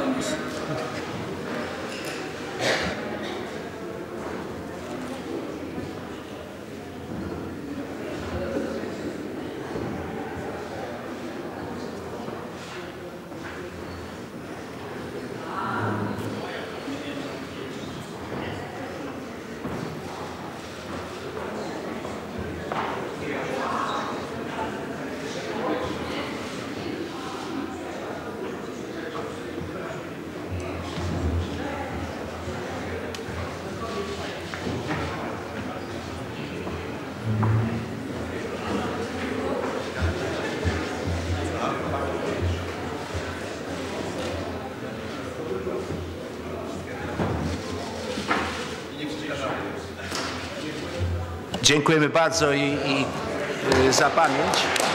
Dziękujemy bardzo i za pamięć.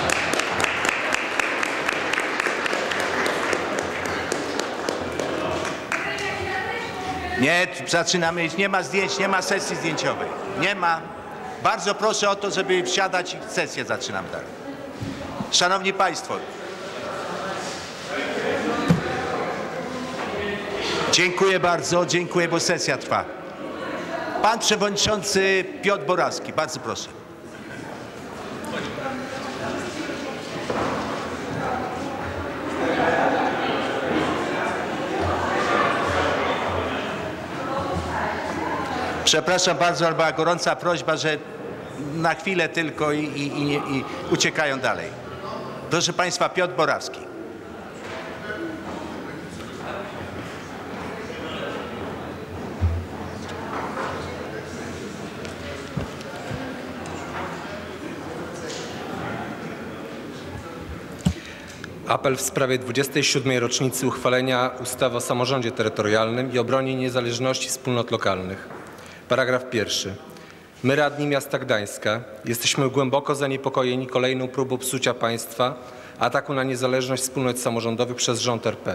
Nie, zaczynamy. Nie ma zdjęć, nie ma sesji zdjęciowej. Nie ma. Bardzo proszę o to, żeby wsiadać i sesję zaczynam dalej. Szanowni Państwo. Dziękuję bardzo, dziękuję, bo sesja trwa. Pan Przewodniczący Piotr Borawski, bardzo proszę. Przepraszam bardzo, ale była gorąca prośba, że na chwilę tylko i uciekają dalej. Proszę Państwa, Piotr Borawski. Apel w sprawie 27. rocznicy uchwalenia ustawy o samorządzie terytorialnym i obronie niezależności wspólnot lokalnych. Paragraf 1. My, radni miasta Gdańska, jesteśmy głęboko zaniepokojeni kolejną próbą psucia państwa, ataku na niezależność wspólnot samorządowych przez rząd RP.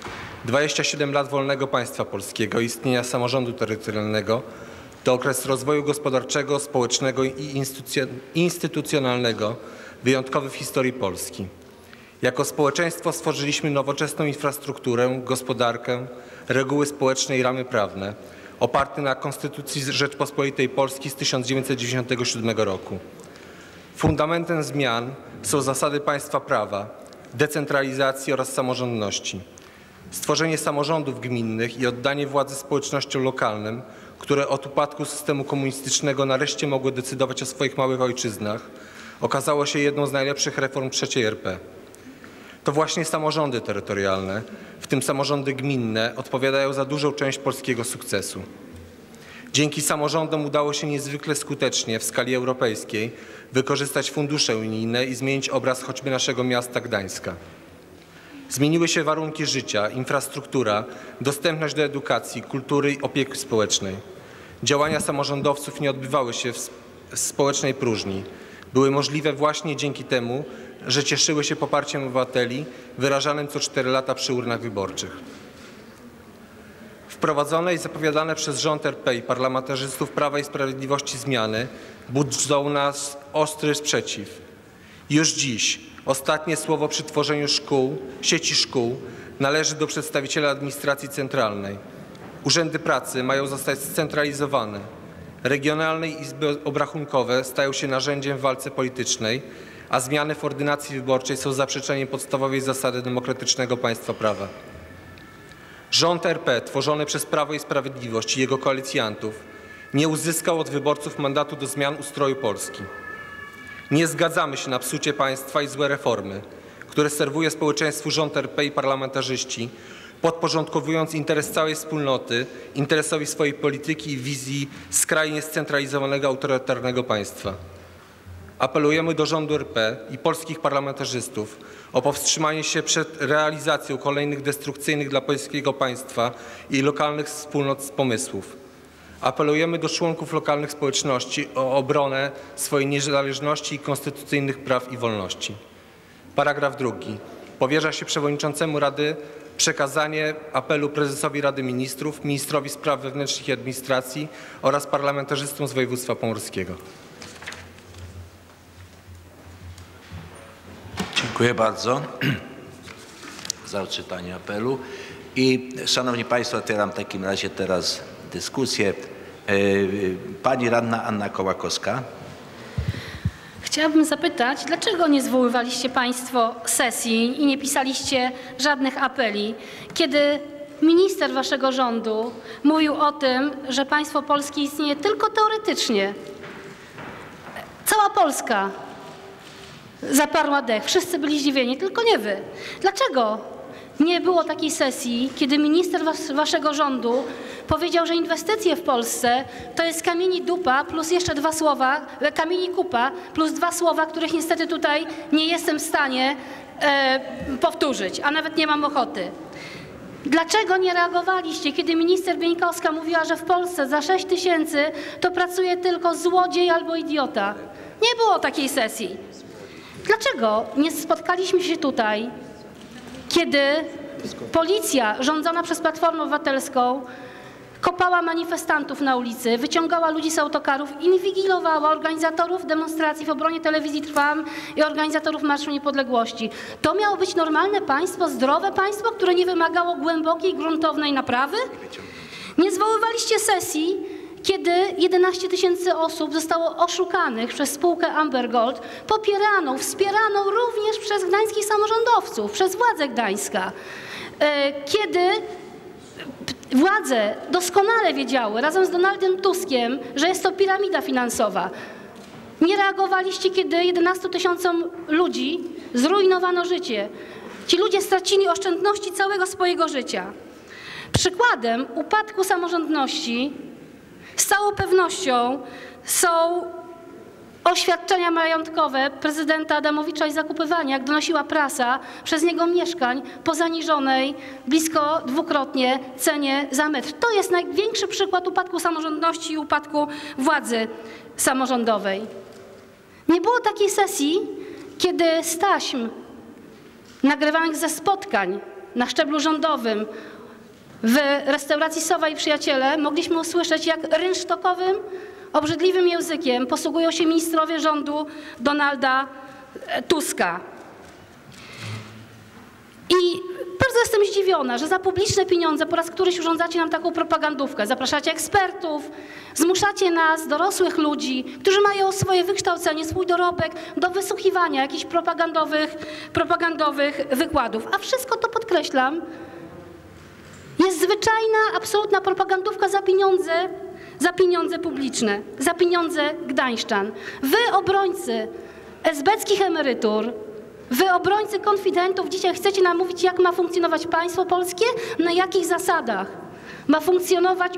27 lat wolnego państwa polskiego i istnienia samorządu terytorialnego to okres rozwoju gospodarczego, społecznego i instytucjonalnego wyjątkowy w historii Polski. Jako społeczeństwo stworzyliśmy nowoczesną infrastrukturę, gospodarkę, reguły społeczne i ramy prawne, oparte na Konstytucji Rzeczpospolitej Polskiej z 1997 roku. Fundamentem zmian są zasady państwa prawa, decentralizacji oraz samorządności. Stworzenie samorządów gminnych i oddanie władzy społecznościom lokalnym, które od upadku systemu komunistycznego nareszcie mogły decydować o swoich małych ojczyznach, okazało się jedną z najlepszych reform III RP. To właśnie samorządy terytorialne, w tym samorządy gminne, odpowiadają za dużą część polskiego sukcesu. Dzięki samorządom udało się niezwykle skutecznie w skali europejskiej wykorzystać fundusze unijne i zmienić obraz choćby naszego miasta Gdańska. Zmieniły się warunki życia, infrastruktura, dostępność do edukacji, kultury i opieki społecznej. Działania samorządowców nie odbywały się w społecznej próżni. Były możliwe właśnie dzięki temu, że cieszyły się poparciem obywateli wyrażanym co 4 lata przy urnach wyborczych. Wprowadzone i zapowiadane przez rząd RP i parlamentarzystów Prawa i Sprawiedliwości zmiany budzą nas ostry sprzeciw. Już dziś ostatnie słowo przy tworzeniu szkół, sieci szkół należy do przedstawiciela administracji centralnej. Urzędy pracy mają zostać scentralizowane. Regionalne izby obrachunkowe stają się narzędziem w walce politycznej, a zmiany w ordynacji wyborczej są zaprzeczeniem podstawowej zasady demokratycznego państwa prawa. Rząd RP tworzony przez Prawo i Sprawiedliwość i jego koalicjantów nie uzyskał od wyborców mandatu do zmian ustroju Polski. Nie zgadzamy się na psucie państwa i złe reformy, które serwuje społeczeństwu rząd RP i parlamentarzyści, podporządkowując interes całej wspólnoty interesowi swojej polityki i wizji skrajnie scentralizowanego, autorytarnego państwa. Apelujemy do rządu RP i polskich parlamentarzystów o powstrzymanie się przed realizacją kolejnych destrukcyjnych dla polskiego państwa i lokalnych wspólnot pomysłów. Apelujemy do członków lokalnych społeczności o obronę swojej niezależności i konstytucyjnych praw i wolności. Paragraf 2. Powierza się przewodniczącemu Rady przekazanie apelu prezesowi Rady Ministrów, ministrowi spraw wewnętrznych i administracji oraz parlamentarzystom z województwa pomorskiego. Dziękuję bardzo za odczytanie apelu. I szanowni państwo, otwieram w takim razie teraz dyskusję. Pani radna Anna Kołakowska. Chciałabym zapytać, dlaczego nie zwoływaliście państwo sesji i nie pisaliście żadnych apeli, kiedy minister waszego rządu mówił o tym, że państwo polskie istnieje tylko teoretycznie. Cała Polska zaparła dech, wszyscy byli zdziwieni, tylko nie wy. Dlaczego nie było takiej sesji, kiedy minister waszego rządu powiedział, że inwestycje w Polsce to jest kamieni dupa plus jeszcze dwa słowa, kamieni kupa plus dwa słowa, których niestety tutaj nie jestem w stanie powtórzyć, a nawet nie mam ochoty. Dlaczego nie reagowaliście, kiedy minister Bieńkowska mówiła, że w Polsce za 6 000 to pracuje tylko złodziej albo idiota? Nie było takiej sesji. Dlaczego nie spotkaliśmy się tutaj, kiedy policja rządzona przez Platformę Obywatelską kopała manifestantów na ulicy, wyciągała ludzi z autokarów, inwigilowała organizatorów demonstracji w obronie telewizji Trwam i organizatorów Marszu Niepodległości? To miało być normalne państwo, zdrowe państwo, które nie wymagało głębokiej, gruntownej naprawy? Nie zwoływaliście sesji, kiedy 11 000 osób zostało oszukanych przez spółkę Amber Gold, popieraną, wspieraną również przez gdańskich samorządowców, przez władze Gdańska. Kiedy władze doskonale wiedziały razem z Donaldem Tuskiem, że jest to piramida finansowa. Nie reagowaliście, kiedy 11 000 ludzi zrujnowano życie. Ci ludzie stracili oszczędności całego swojego życia. Przykładem upadku samorządności z całą pewnością są oświadczenia majątkowe prezydenta Adamowicza i zakupywania, jak donosiła prasa, przez niego mieszkań po zaniżonej blisko dwukrotnie cenie za metr. To jest największy przykład upadku samorządności i upadku władzy samorządowej. Nie było takiej sesji, kiedy z taśm nagrywanych ze spotkań na szczeblu rządowym w restauracji Sowa i Przyjaciele mogliśmy usłyszeć, jak rynsztokowym, obrzydliwym językiem posługują się ministrowie rządu Donalda Tuska. I bardzo jestem zdziwiona, że za publiczne pieniądze po raz któryś urządzacie nam taką propagandówkę. Zapraszacie ekspertów, zmuszacie nas, dorosłych ludzi, którzy mają swoje wykształcenie, swój dorobek do wysłuchiwania jakichś propagandowych wykładów. A wszystko to, podkreślam, jest zwyczajna, absolutna propagandówka za pieniądze publiczne, za pieniądze gdańszczan. Wy, obrońcy esbeckich emerytur, wy, obrońcy konfidentów, dzisiaj chcecie nam mówić, jak ma funkcjonować państwo polskie, na jakich zasadach ma funkcjonować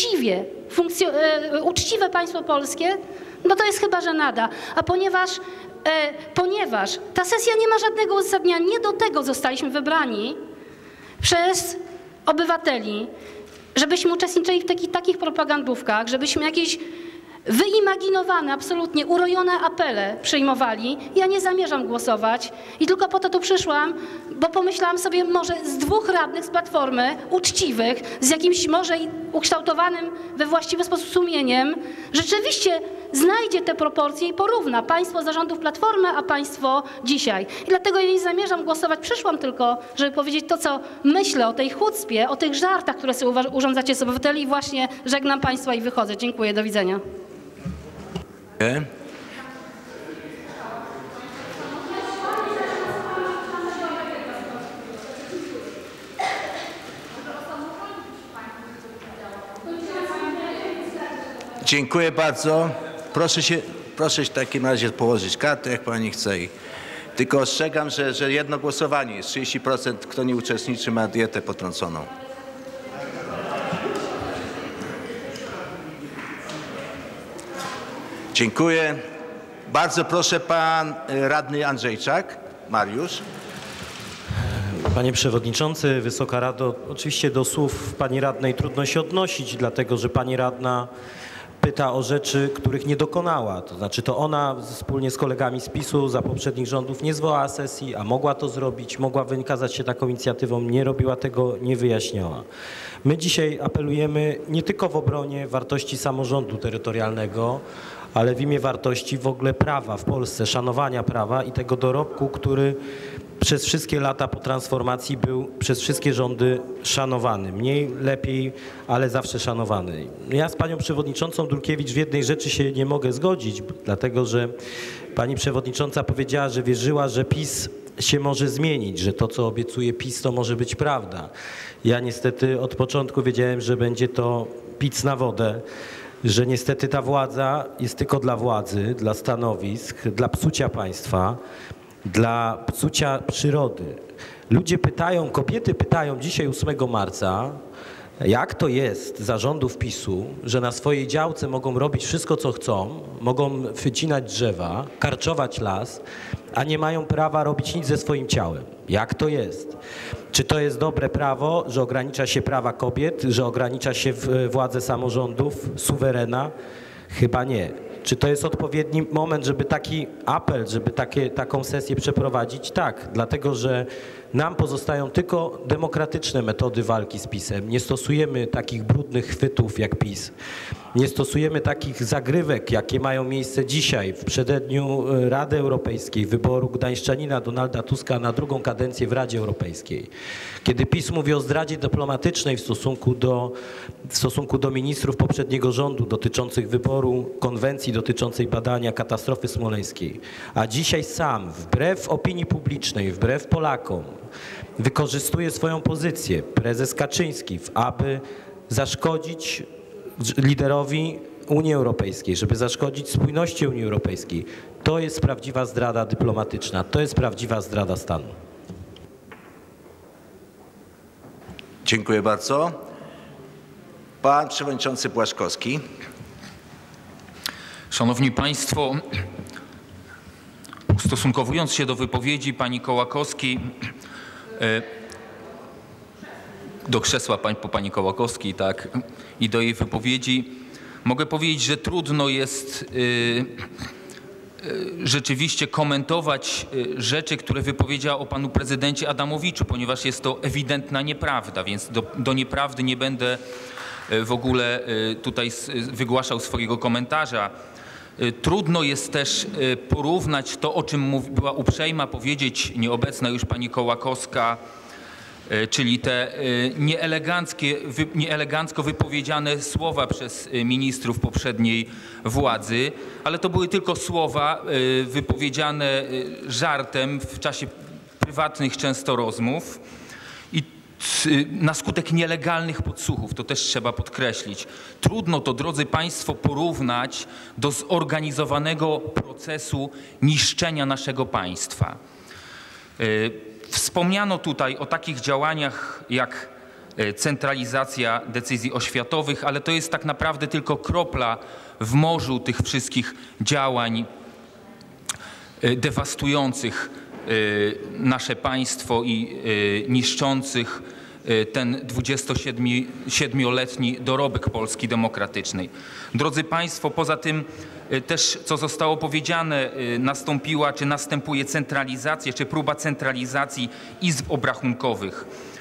uczciwe państwo polskie, no to jest chyba żenada. A ponieważ ta sesja nie ma żadnego uzasadnienia, nie do tego zostaliśmy wybrani przez obywateli, żebyśmy uczestniczyli w takich propagandówkach, żebyśmy jakieś wyimaginowane, absolutnie urojone apele przyjmowali. Ja nie zamierzam głosować i tylko po to tu przyszłam, bo pomyślałam sobie, może z 2 radnych z Platformy, uczciwych, z jakimś może ukształtowanym we właściwy sposób sumieniem, rzeczywiście znajdzie te proporcje i porówna państwo zarządów Platformy, a państwo dzisiaj. I dlatego ja nie zamierzam głosować, przyszłam tylko, żeby powiedzieć to, co myślę o tej chucpie, o tych żartach, które sobie urządzacie z obywateli i właśnie żegnam państwa i wychodzę. Dziękuję, do widzenia. Dziękuję bardzo. Proszę w takim razie położyć kartę, jak pani chce. Tylko ostrzegam, że jedno głosowanie jest 30%, kto nie uczestniczy, ma dietę potrąconą. Dziękuję. Bardzo proszę, pan radny Andrzejczak, Mariusz. Panie Przewodniczący, Wysoka Rado, oczywiście do słów pani radnej trudno się odnosić, dlatego że pani radna pyta o rzeczy, których nie dokonała. To znaczy to ona wspólnie z kolegami z PiS-u za poprzednich rządów nie zwołała sesji, a mogła to zrobić, mogła wykazać się taką inicjatywą, nie robiła tego, nie wyjaśniała. My dzisiaj apelujemy nie tylko w obronie wartości samorządu terytorialnego, ale w imię wartości w ogóle prawa w Polsce, szanowania prawa i tego dorobku, który przez wszystkie lata po transformacji był przez wszystkie rządy szanowany. Mniej, lepiej, ale zawsze szanowany. Ja z panią przewodniczącą Dulkiewicz w jednej rzeczy się nie mogę zgodzić, dlatego że pani przewodnicząca powiedziała, że wierzyła, że PiS się może zmienić, że to, co obiecuje PiS, to może być prawda. Ja niestety od początku wiedziałem, że będzie to pic na wodę, że niestety ta władza jest tylko dla władzy, dla stanowisk, dla psucia państwa, dla psucia przyrody. Ludzie pytają, kobiety pytają dzisiaj 8 marca, jak to jest za rządów PiS-u, że na swojej działce mogą robić wszystko, co chcą, mogą wycinać drzewa, karczować las, a nie mają prawa robić nic ze swoim ciałem. Jak to jest? Czy to jest dobre prawo, że ogranicza się prawa kobiet, że ogranicza się władzę samorządów, suwerena? Chyba nie. Czy to jest odpowiedni moment, żeby taki apel, żeby taką sesję przeprowadzić? Tak, dlatego że nam pozostają tylko demokratyczne metody walki z PiS-em. Nie stosujemy takich brudnych chwytów jak PiS. Nie stosujemy takich zagrywek, jakie mają miejsce dzisiaj w przededniu Rady Europejskiej, wyboru gdańszczanina Donalda Tuska na drugą kadencję w Radzie Europejskiej. Kiedy PiS mówi o zdradzie dyplomatycznej w stosunku do ministrów poprzedniego rządu dotyczących wyboru konwencji dotyczącej badania katastrofy smoleńskiej, a dzisiaj sam, wbrew opinii publicznej, wbrew Polakom, wykorzystuje swoją pozycję, prezes Kaczyński, aby zaszkodzić liderowi Unii Europejskiej, żeby zaszkodzić spójności Unii Europejskiej. To jest prawdziwa zdrada dyplomatyczna, to jest prawdziwa zdrada stanu. Dziękuję bardzo. Pan przewodniczący Błaszkowski. Szanowni Państwo, ustosunkowując się do wypowiedzi pani Kołakowskiej, do krzesła po pani Kołakowskiej, tak, i do jej wypowiedzi, mogę powiedzieć, że trudno jest rzeczywiście komentować rzeczy, które wypowiedziała o panu prezydencie Adamowiczu, ponieważ jest to ewidentna nieprawda, więc do nieprawdy nie będę w ogóle tutaj wygłaszał swojego komentarza. Trudno jest też porównać to, o czym była uprzejma powiedzieć nieobecna już pani Kołakowska, czyli te nieelegancko wypowiedziane słowa przez ministrów poprzedniej władzy, ale to były tylko słowa wypowiedziane żartem w czasie prywatnych często rozmów i na skutek nielegalnych podsłuchów, to też trzeba podkreślić. Trudno to, drodzy Państwo, porównać do zorganizowanego procesu niszczenia naszego państwa. Wspomniano tutaj o takich działaniach jak centralizacja decyzji oświatowych, ale to jest tak naprawdę tylko kropla w morzu tych wszystkich działań dewastujących nasze państwo i niszczących ten 27-letni dorobek Polski demokratycznej. Drodzy Państwo, poza tym też, co zostało powiedziane, nastąpiła czy następuje centralizacja, czy próba centralizacji izb obrachunkowych.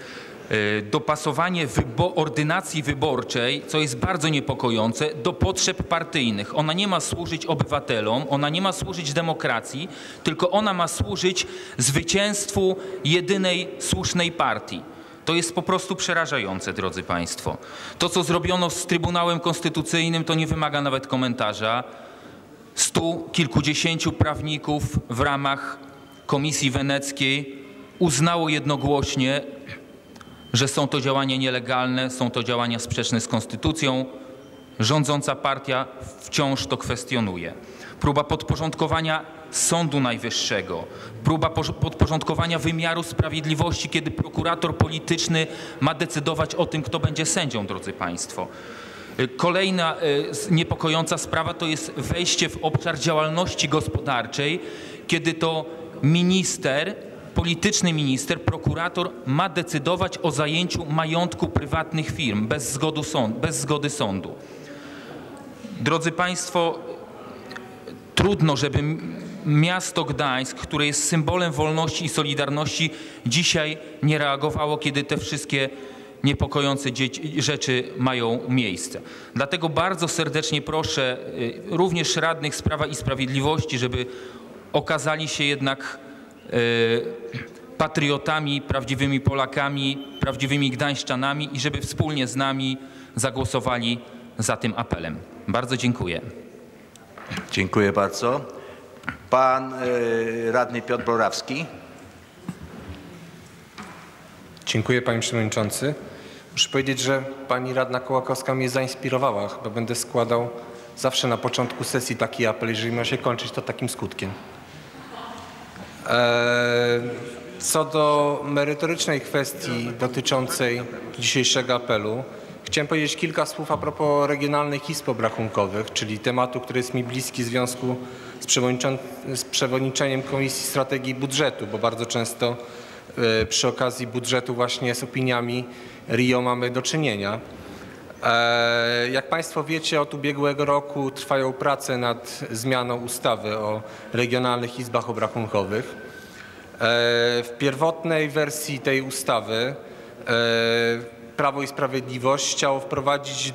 dopasowanie ordynacji wyborczej, co jest bardzo niepokojące, do potrzeb partyjnych. Ona nie ma służyć obywatelom, ona nie ma służyć demokracji, tylko ona ma służyć zwycięstwu jedynej słusznej partii. To jest po prostu przerażające, drodzy Państwo. To, co zrobiono z Trybunałem Konstytucyjnym, to nie wymaga nawet komentarza. 100 kilkudziesięciu prawników w ramach Komisji Weneckiej uznało jednogłośnie, że są to działania nielegalne, są to działania sprzeczne z konstytucją. Rządząca partia wciąż to kwestionuje. Próba podporządkowania Sądu Najwyższego, próba podporządkowania wymiaru sprawiedliwości, kiedy prokurator polityczny ma decydować o tym, kto będzie sędzią, drodzy Państwo. Kolejna niepokojąca sprawa to jest wejście w obszar działalności gospodarczej, kiedy to polityczny minister, prokurator ma decydować o zajęciu majątku prywatnych firm bez zgody sądu. Drodzy Państwo, trudno, żeby miasto Gdańsk, które jest symbolem wolności i solidarności, dzisiaj nie reagowało, kiedy te wszystkie niepokojące rzeczy mają miejsce. Dlatego bardzo serdecznie proszę również radnych z Prawa i Sprawiedliwości, żeby okazali się jednak patriotami, prawdziwymi Polakami, prawdziwymi Gdańszczanami i żeby wspólnie z nami zagłosowali za tym apelem. Bardzo dziękuję. Dziękuję bardzo. Pan radny Piotr Borawski. Dziękuję, panie przewodniczący. Muszę powiedzieć, że pani radna Kołakowska mnie zainspirowała. Chyba będę składał zawsze na początku sesji taki apel, jeżeli ma się kończyć, to takim skutkiem. Co do merytorycznej kwestii dotyczącej dzisiejszego apelu, chciałem powiedzieć kilka słów a propos regionalnych izb obrachunkowych, czyli tematu, który jest mi bliski w związku z przewodniczeniem Komisji Strategii Budżetu, bo bardzo często przy okazji budżetu właśnie z opiniami RIO mamy do czynienia. Jak Państwo wiecie, od ubiegłego roku trwają prace nad zmianą ustawy o regionalnych izbach obrachunkowych. W pierwotnej wersji tej ustawy Prawo i Sprawiedliwość chciało wprowadzić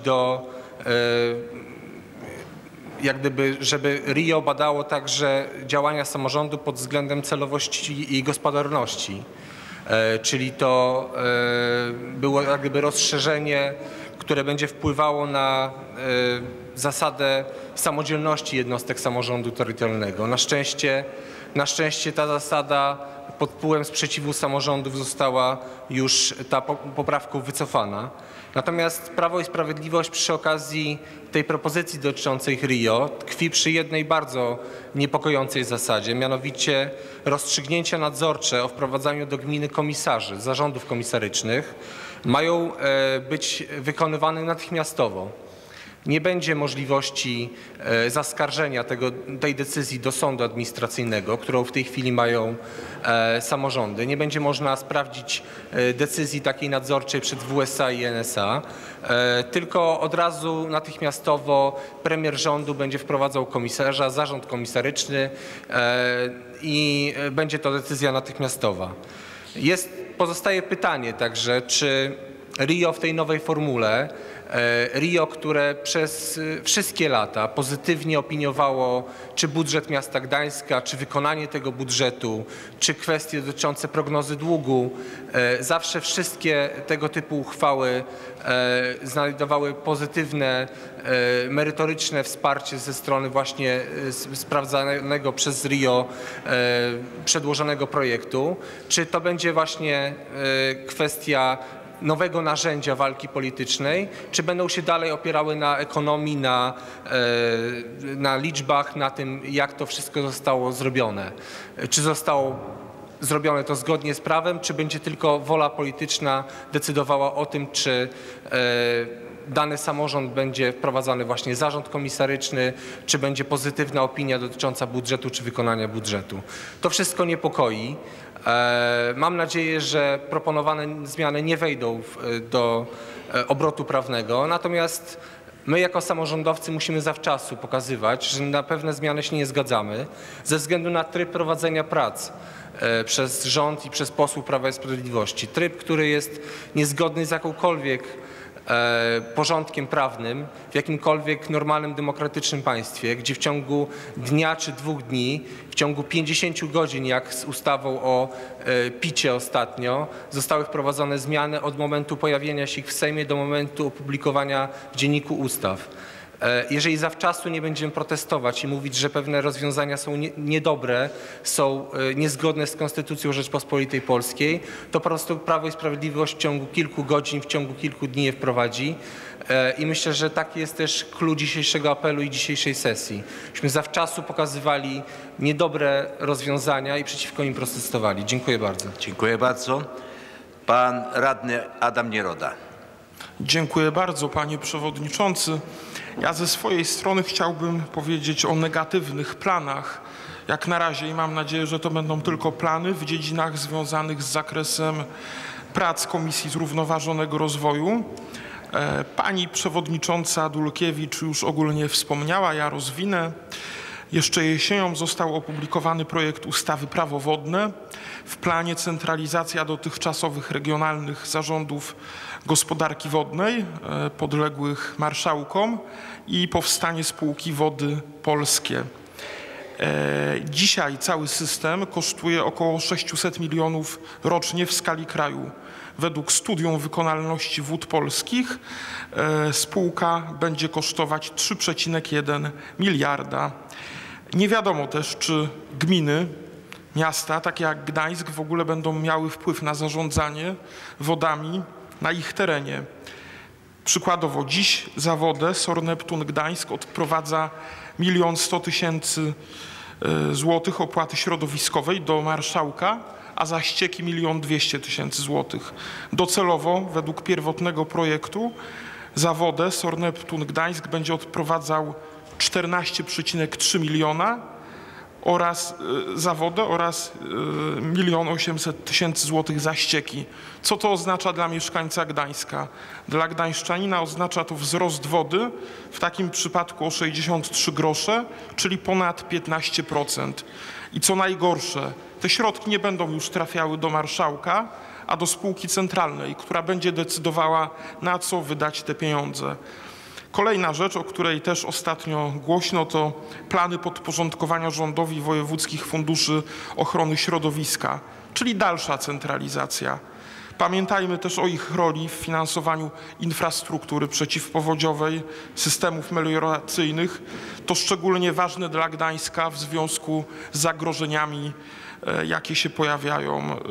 jak gdyby, żeby RIO badało także działania samorządu pod względem celowości i gospodarności. Czyli to było jak gdyby rozszerzenie, które będzie wpływało na zasadę samodzielności jednostek samorządu terytorialnego. Na szczęście ta zasada pod wpływem sprzeciwu samorządów została już ta poprawką wycofana. Natomiast Prawo i Sprawiedliwość przy okazji tej propozycji dotyczącej RIO tkwi przy jednej bardzo niepokojącej zasadzie, mianowicie rozstrzygnięcia nadzorcze o wprowadzaniu do gminy komisarzy, zarządów komisarycznych mają być wykonywane natychmiastowo. Nie będzie możliwości zaskarżenia tej decyzji do sądu administracyjnego, którą w tej chwili mają samorządy. Nie będzie można sprawdzić decyzji takiej nadzorczej przed WSA i NSA, tylko od razu natychmiastowo premier rządu będzie wprowadzał komisarza, zarząd komisaryczny i będzie to decyzja natychmiastowa. Pozostaje pytanie także, czy RIO w tej nowej formule, RIO, które przez wszystkie lata pozytywnie opiniowało czy budżet miasta Gdańska, czy wykonanie tego budżetu, czy kwestie dotyczące prognozy długu, zawsze wszystkie tego typu uchwały znajdowały pozytywne, merytoryczne wsparcie ze strony właśnie sprawdzanego przez RIO przedłożonego projektu. Czy to będzie właśnie kwestia nowego narzędzia walki politycznej, czy będą się dalej opierały na ekonomii, na liczbach, na tym, jak to wszystko zostało zrobione. Czy zostało zrobione to zgodnie z prawem, czy będzie tylko wola polityczna decydowała o tym, czy dany samorząd będzie wprowadzany właśnie zarząd komisaryczny, czy będzie pozytywna opinia dotycząca budżetu, czy wykonania budżetu. To wszystko niepokoi. Mam nadzieję, że proponowane zmiany nie wejdą do obrotu prawnego, natomiast my jako samorządowcy musimy zawczasu pokazywać, że na pewne zmiany się nie zgadzamy ze względu na tryb prowadzenia prac. przez rząd i przez posłów Prawa i Sprawiedliwości. Tryb, który jest niezgodny z jakąkolwiek porządkiem prawnym w jakimkolwiek normalnym, demokratycznym państwie, gdzie w ciągu dnia czy 2 dni, w ciągu 50 godzin, jak z ustawą o picie ostatnio, zostały wprowadzone zmiany od momentu pojawienia się ich w Sejmie do momentu opublikowania w Dzienniku Ustaw. Jeżeli zawczasu nie będziemy protestować i mówić, że pewne rozwiązania są niedobre, są niezgodne z Konstytucją Rzeczpospolitej Polskiej, to po prostu Prawo i Sprawiedliwość w ciągu kilku godzin, w ciągu kilku dni je wprowadzi. I myślę, że taki jest też klucz dzisiejszego apelu i dzisiejszej sesji. Myśmy zawczasu pokazywali niedobre rozwiązania i przeciwko nim protestowali. Dziękuję bardzo. Dziękuję bardzo. Pan radny Adam Nieroda. Dziękuję bardzo, panie przewodniczący. Ja ze swojej strony chciałbym powiedzieć o negatywnych planach. Jak na razie i mam nadzieję, że to będą tylko plany w dziedzinach związanych z zakresem prac Komisji Zrównoważonego Rozwoju. Pani przewodnicząca Dulkiewicz już ogólnie wspomniała, ja rozwinę. Jeszcze jesienią został opublikowany projekt ustawy Prawo wodne. W planie centralizacja dotychczasowych regionalnych zarządów gospodarki wodnej podległych marszałkom i powstanie spółki Wody Polskie. Dzisiaj cały system kosztuje około 600 milionów rocznie w skali kraju. Według studium wykonalności Wód Polskich spółka będzie kosztować 3,1 miliarda. Nie wiadomo też, czy gminy, miasta, takie jak Gdańsk, w ogóle będą miały wpływ na zarządzanie wodami na ich terenie. Przykładowo dziś za wodę SOR Neptun Gdańsk odprowadza 1 100 000 złotych opłaty środowiskowej do marszałka, a za ścieki 1 200 000 złotych. Docelowo według pierwotnego projektu za wodę SOR Neptun Gdańsk będzie odprowadzał 14,3 miliona oraz za wodę oraz 1 800 000 złotych za ścieki. Co to oznacza dla mieszkańca Gdańska? Dla gdańszczanina oznacza to wzrost wody, w takim przypadku o 63 grosze, czyli ponad 15%. I co najgorsze, te środki nie będą już trafiały do marszałka, a do spółki centralnej, która będzie decydowała, na co wydać te pieniądze. Kolejna rzecz, o której też ostatnio głośno, to plany podporządkowania rządowi wojewódzkich funduszy ochrony środowiska, czyli dalsza centralizacja. Pamiętajmy też o ich roli w finansowaniu infrastruktury przeciwpowodziowej, systemów melioracyjnych. To szczególnie ważne dla Gdańska w związku z zagrożeniami, jakie się pojawiają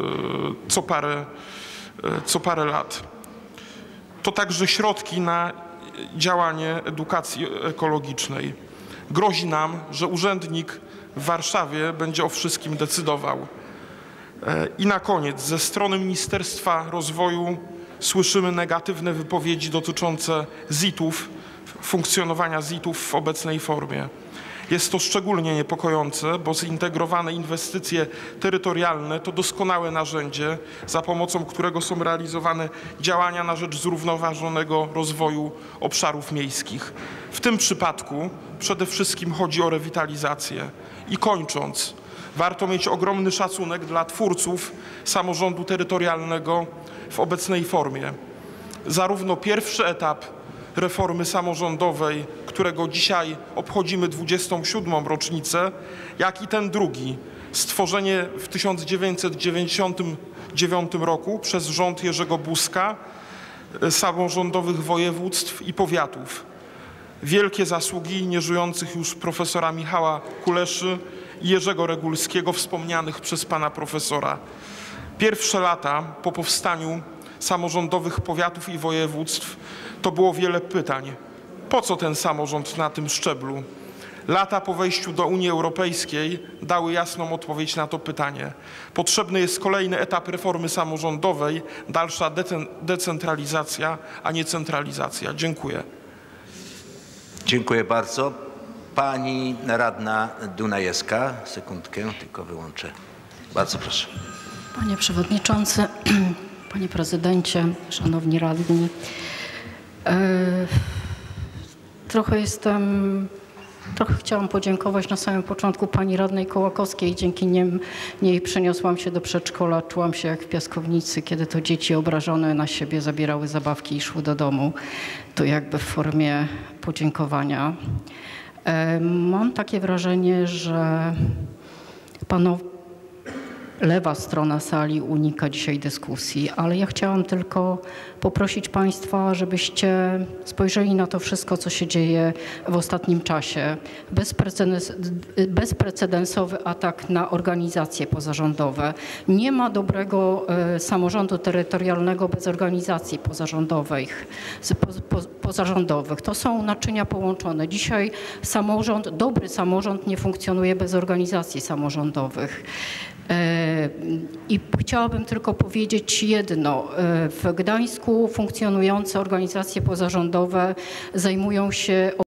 co parę lat. To także środki na działanie edukacji ekologicznej. Grozi nam, że urzędnik w Warszawie będzie o wszystkim decydował. I na koniec, ze strony Ministerstwa Rozwoju słyszymy negatywne wypowiedzi dotyczące ZIT-ów, funkcjonowania ZIT-ów w obecnej formie. Jest to szczególnie niepokojące, bo zintegrowane inwestycje terytorialne to doskonałe narzędzie, za pomocą którego są realizowane działania na rzecz zrównoważonego rozwoju obszarów miejskich. W tym przypadku przede wszystkim chodzi o rewitalizację. I kończąc, warto mieć ogromny szacunek dla twórców samorządu terytorialnego w obecnej formie. Zarówno pierwszy etap reformy samorządowej, którego dzisiaj obchodzimy 27. rocznicę, jak i ten drugi, stworzenie w 1999 roku przez rząd Jerzego Buzka samorządowych województw i powiatów. Wielkie zasługi nieżyjących już profesora Michała Kuleszy i Jerzego Regulskiego, wspomnianych przez pana profesora. Pierwsze lata po powstaniu samorządowych powiatów i województw to było wiele pytań. Po co ten samorząd na tym szczeblu? Lata po wejściu do Unii Europejskiej dały jasną odpowiedź na to pytanie. Potrzebny jest kolejny etap reformy samorządowej, dalsza decentralizacja, a nie centralizacja. Dziękuję. Dziękuję bardzo. Pani radna Dunajewska. Sekundkę, tylko wyłączę. Bardzo proszę. Panie przewodniczący, panie prezydencie, szanowni radni. Trochę jestem Trochę chciałam podziękować na samym początku pani radnej Kołakowskiej. Dzięki niej przeniosłam się do przedszkola. Czułam się jak w piaskownicy, kiedy to dzieci obrażone na siebie zabierały zabawki i szły do domu. To jakby w formie podziękowania. Mam takie wrażenie, że lewa strona sali unika dzisiaj dyskusji, ale ja chciałam tylko poprosić Państwa, żebyście spojrzeli na to wszystko, co się dzieje w ostatnim czasie. Bezprecedensowy atak na organizacje pozarządowe. Nie ma dobrego samorządu terytorialnego bez organizacji pozarządowych. To są naczynia połączone. Dzisiaj dobry samorząd nie funkcjonuje bez organizacji samorządowych. I chciałabym tylko powiedzieć jedno. W Gdańsku funkcjonujące organizacje pozarządowe zajmują się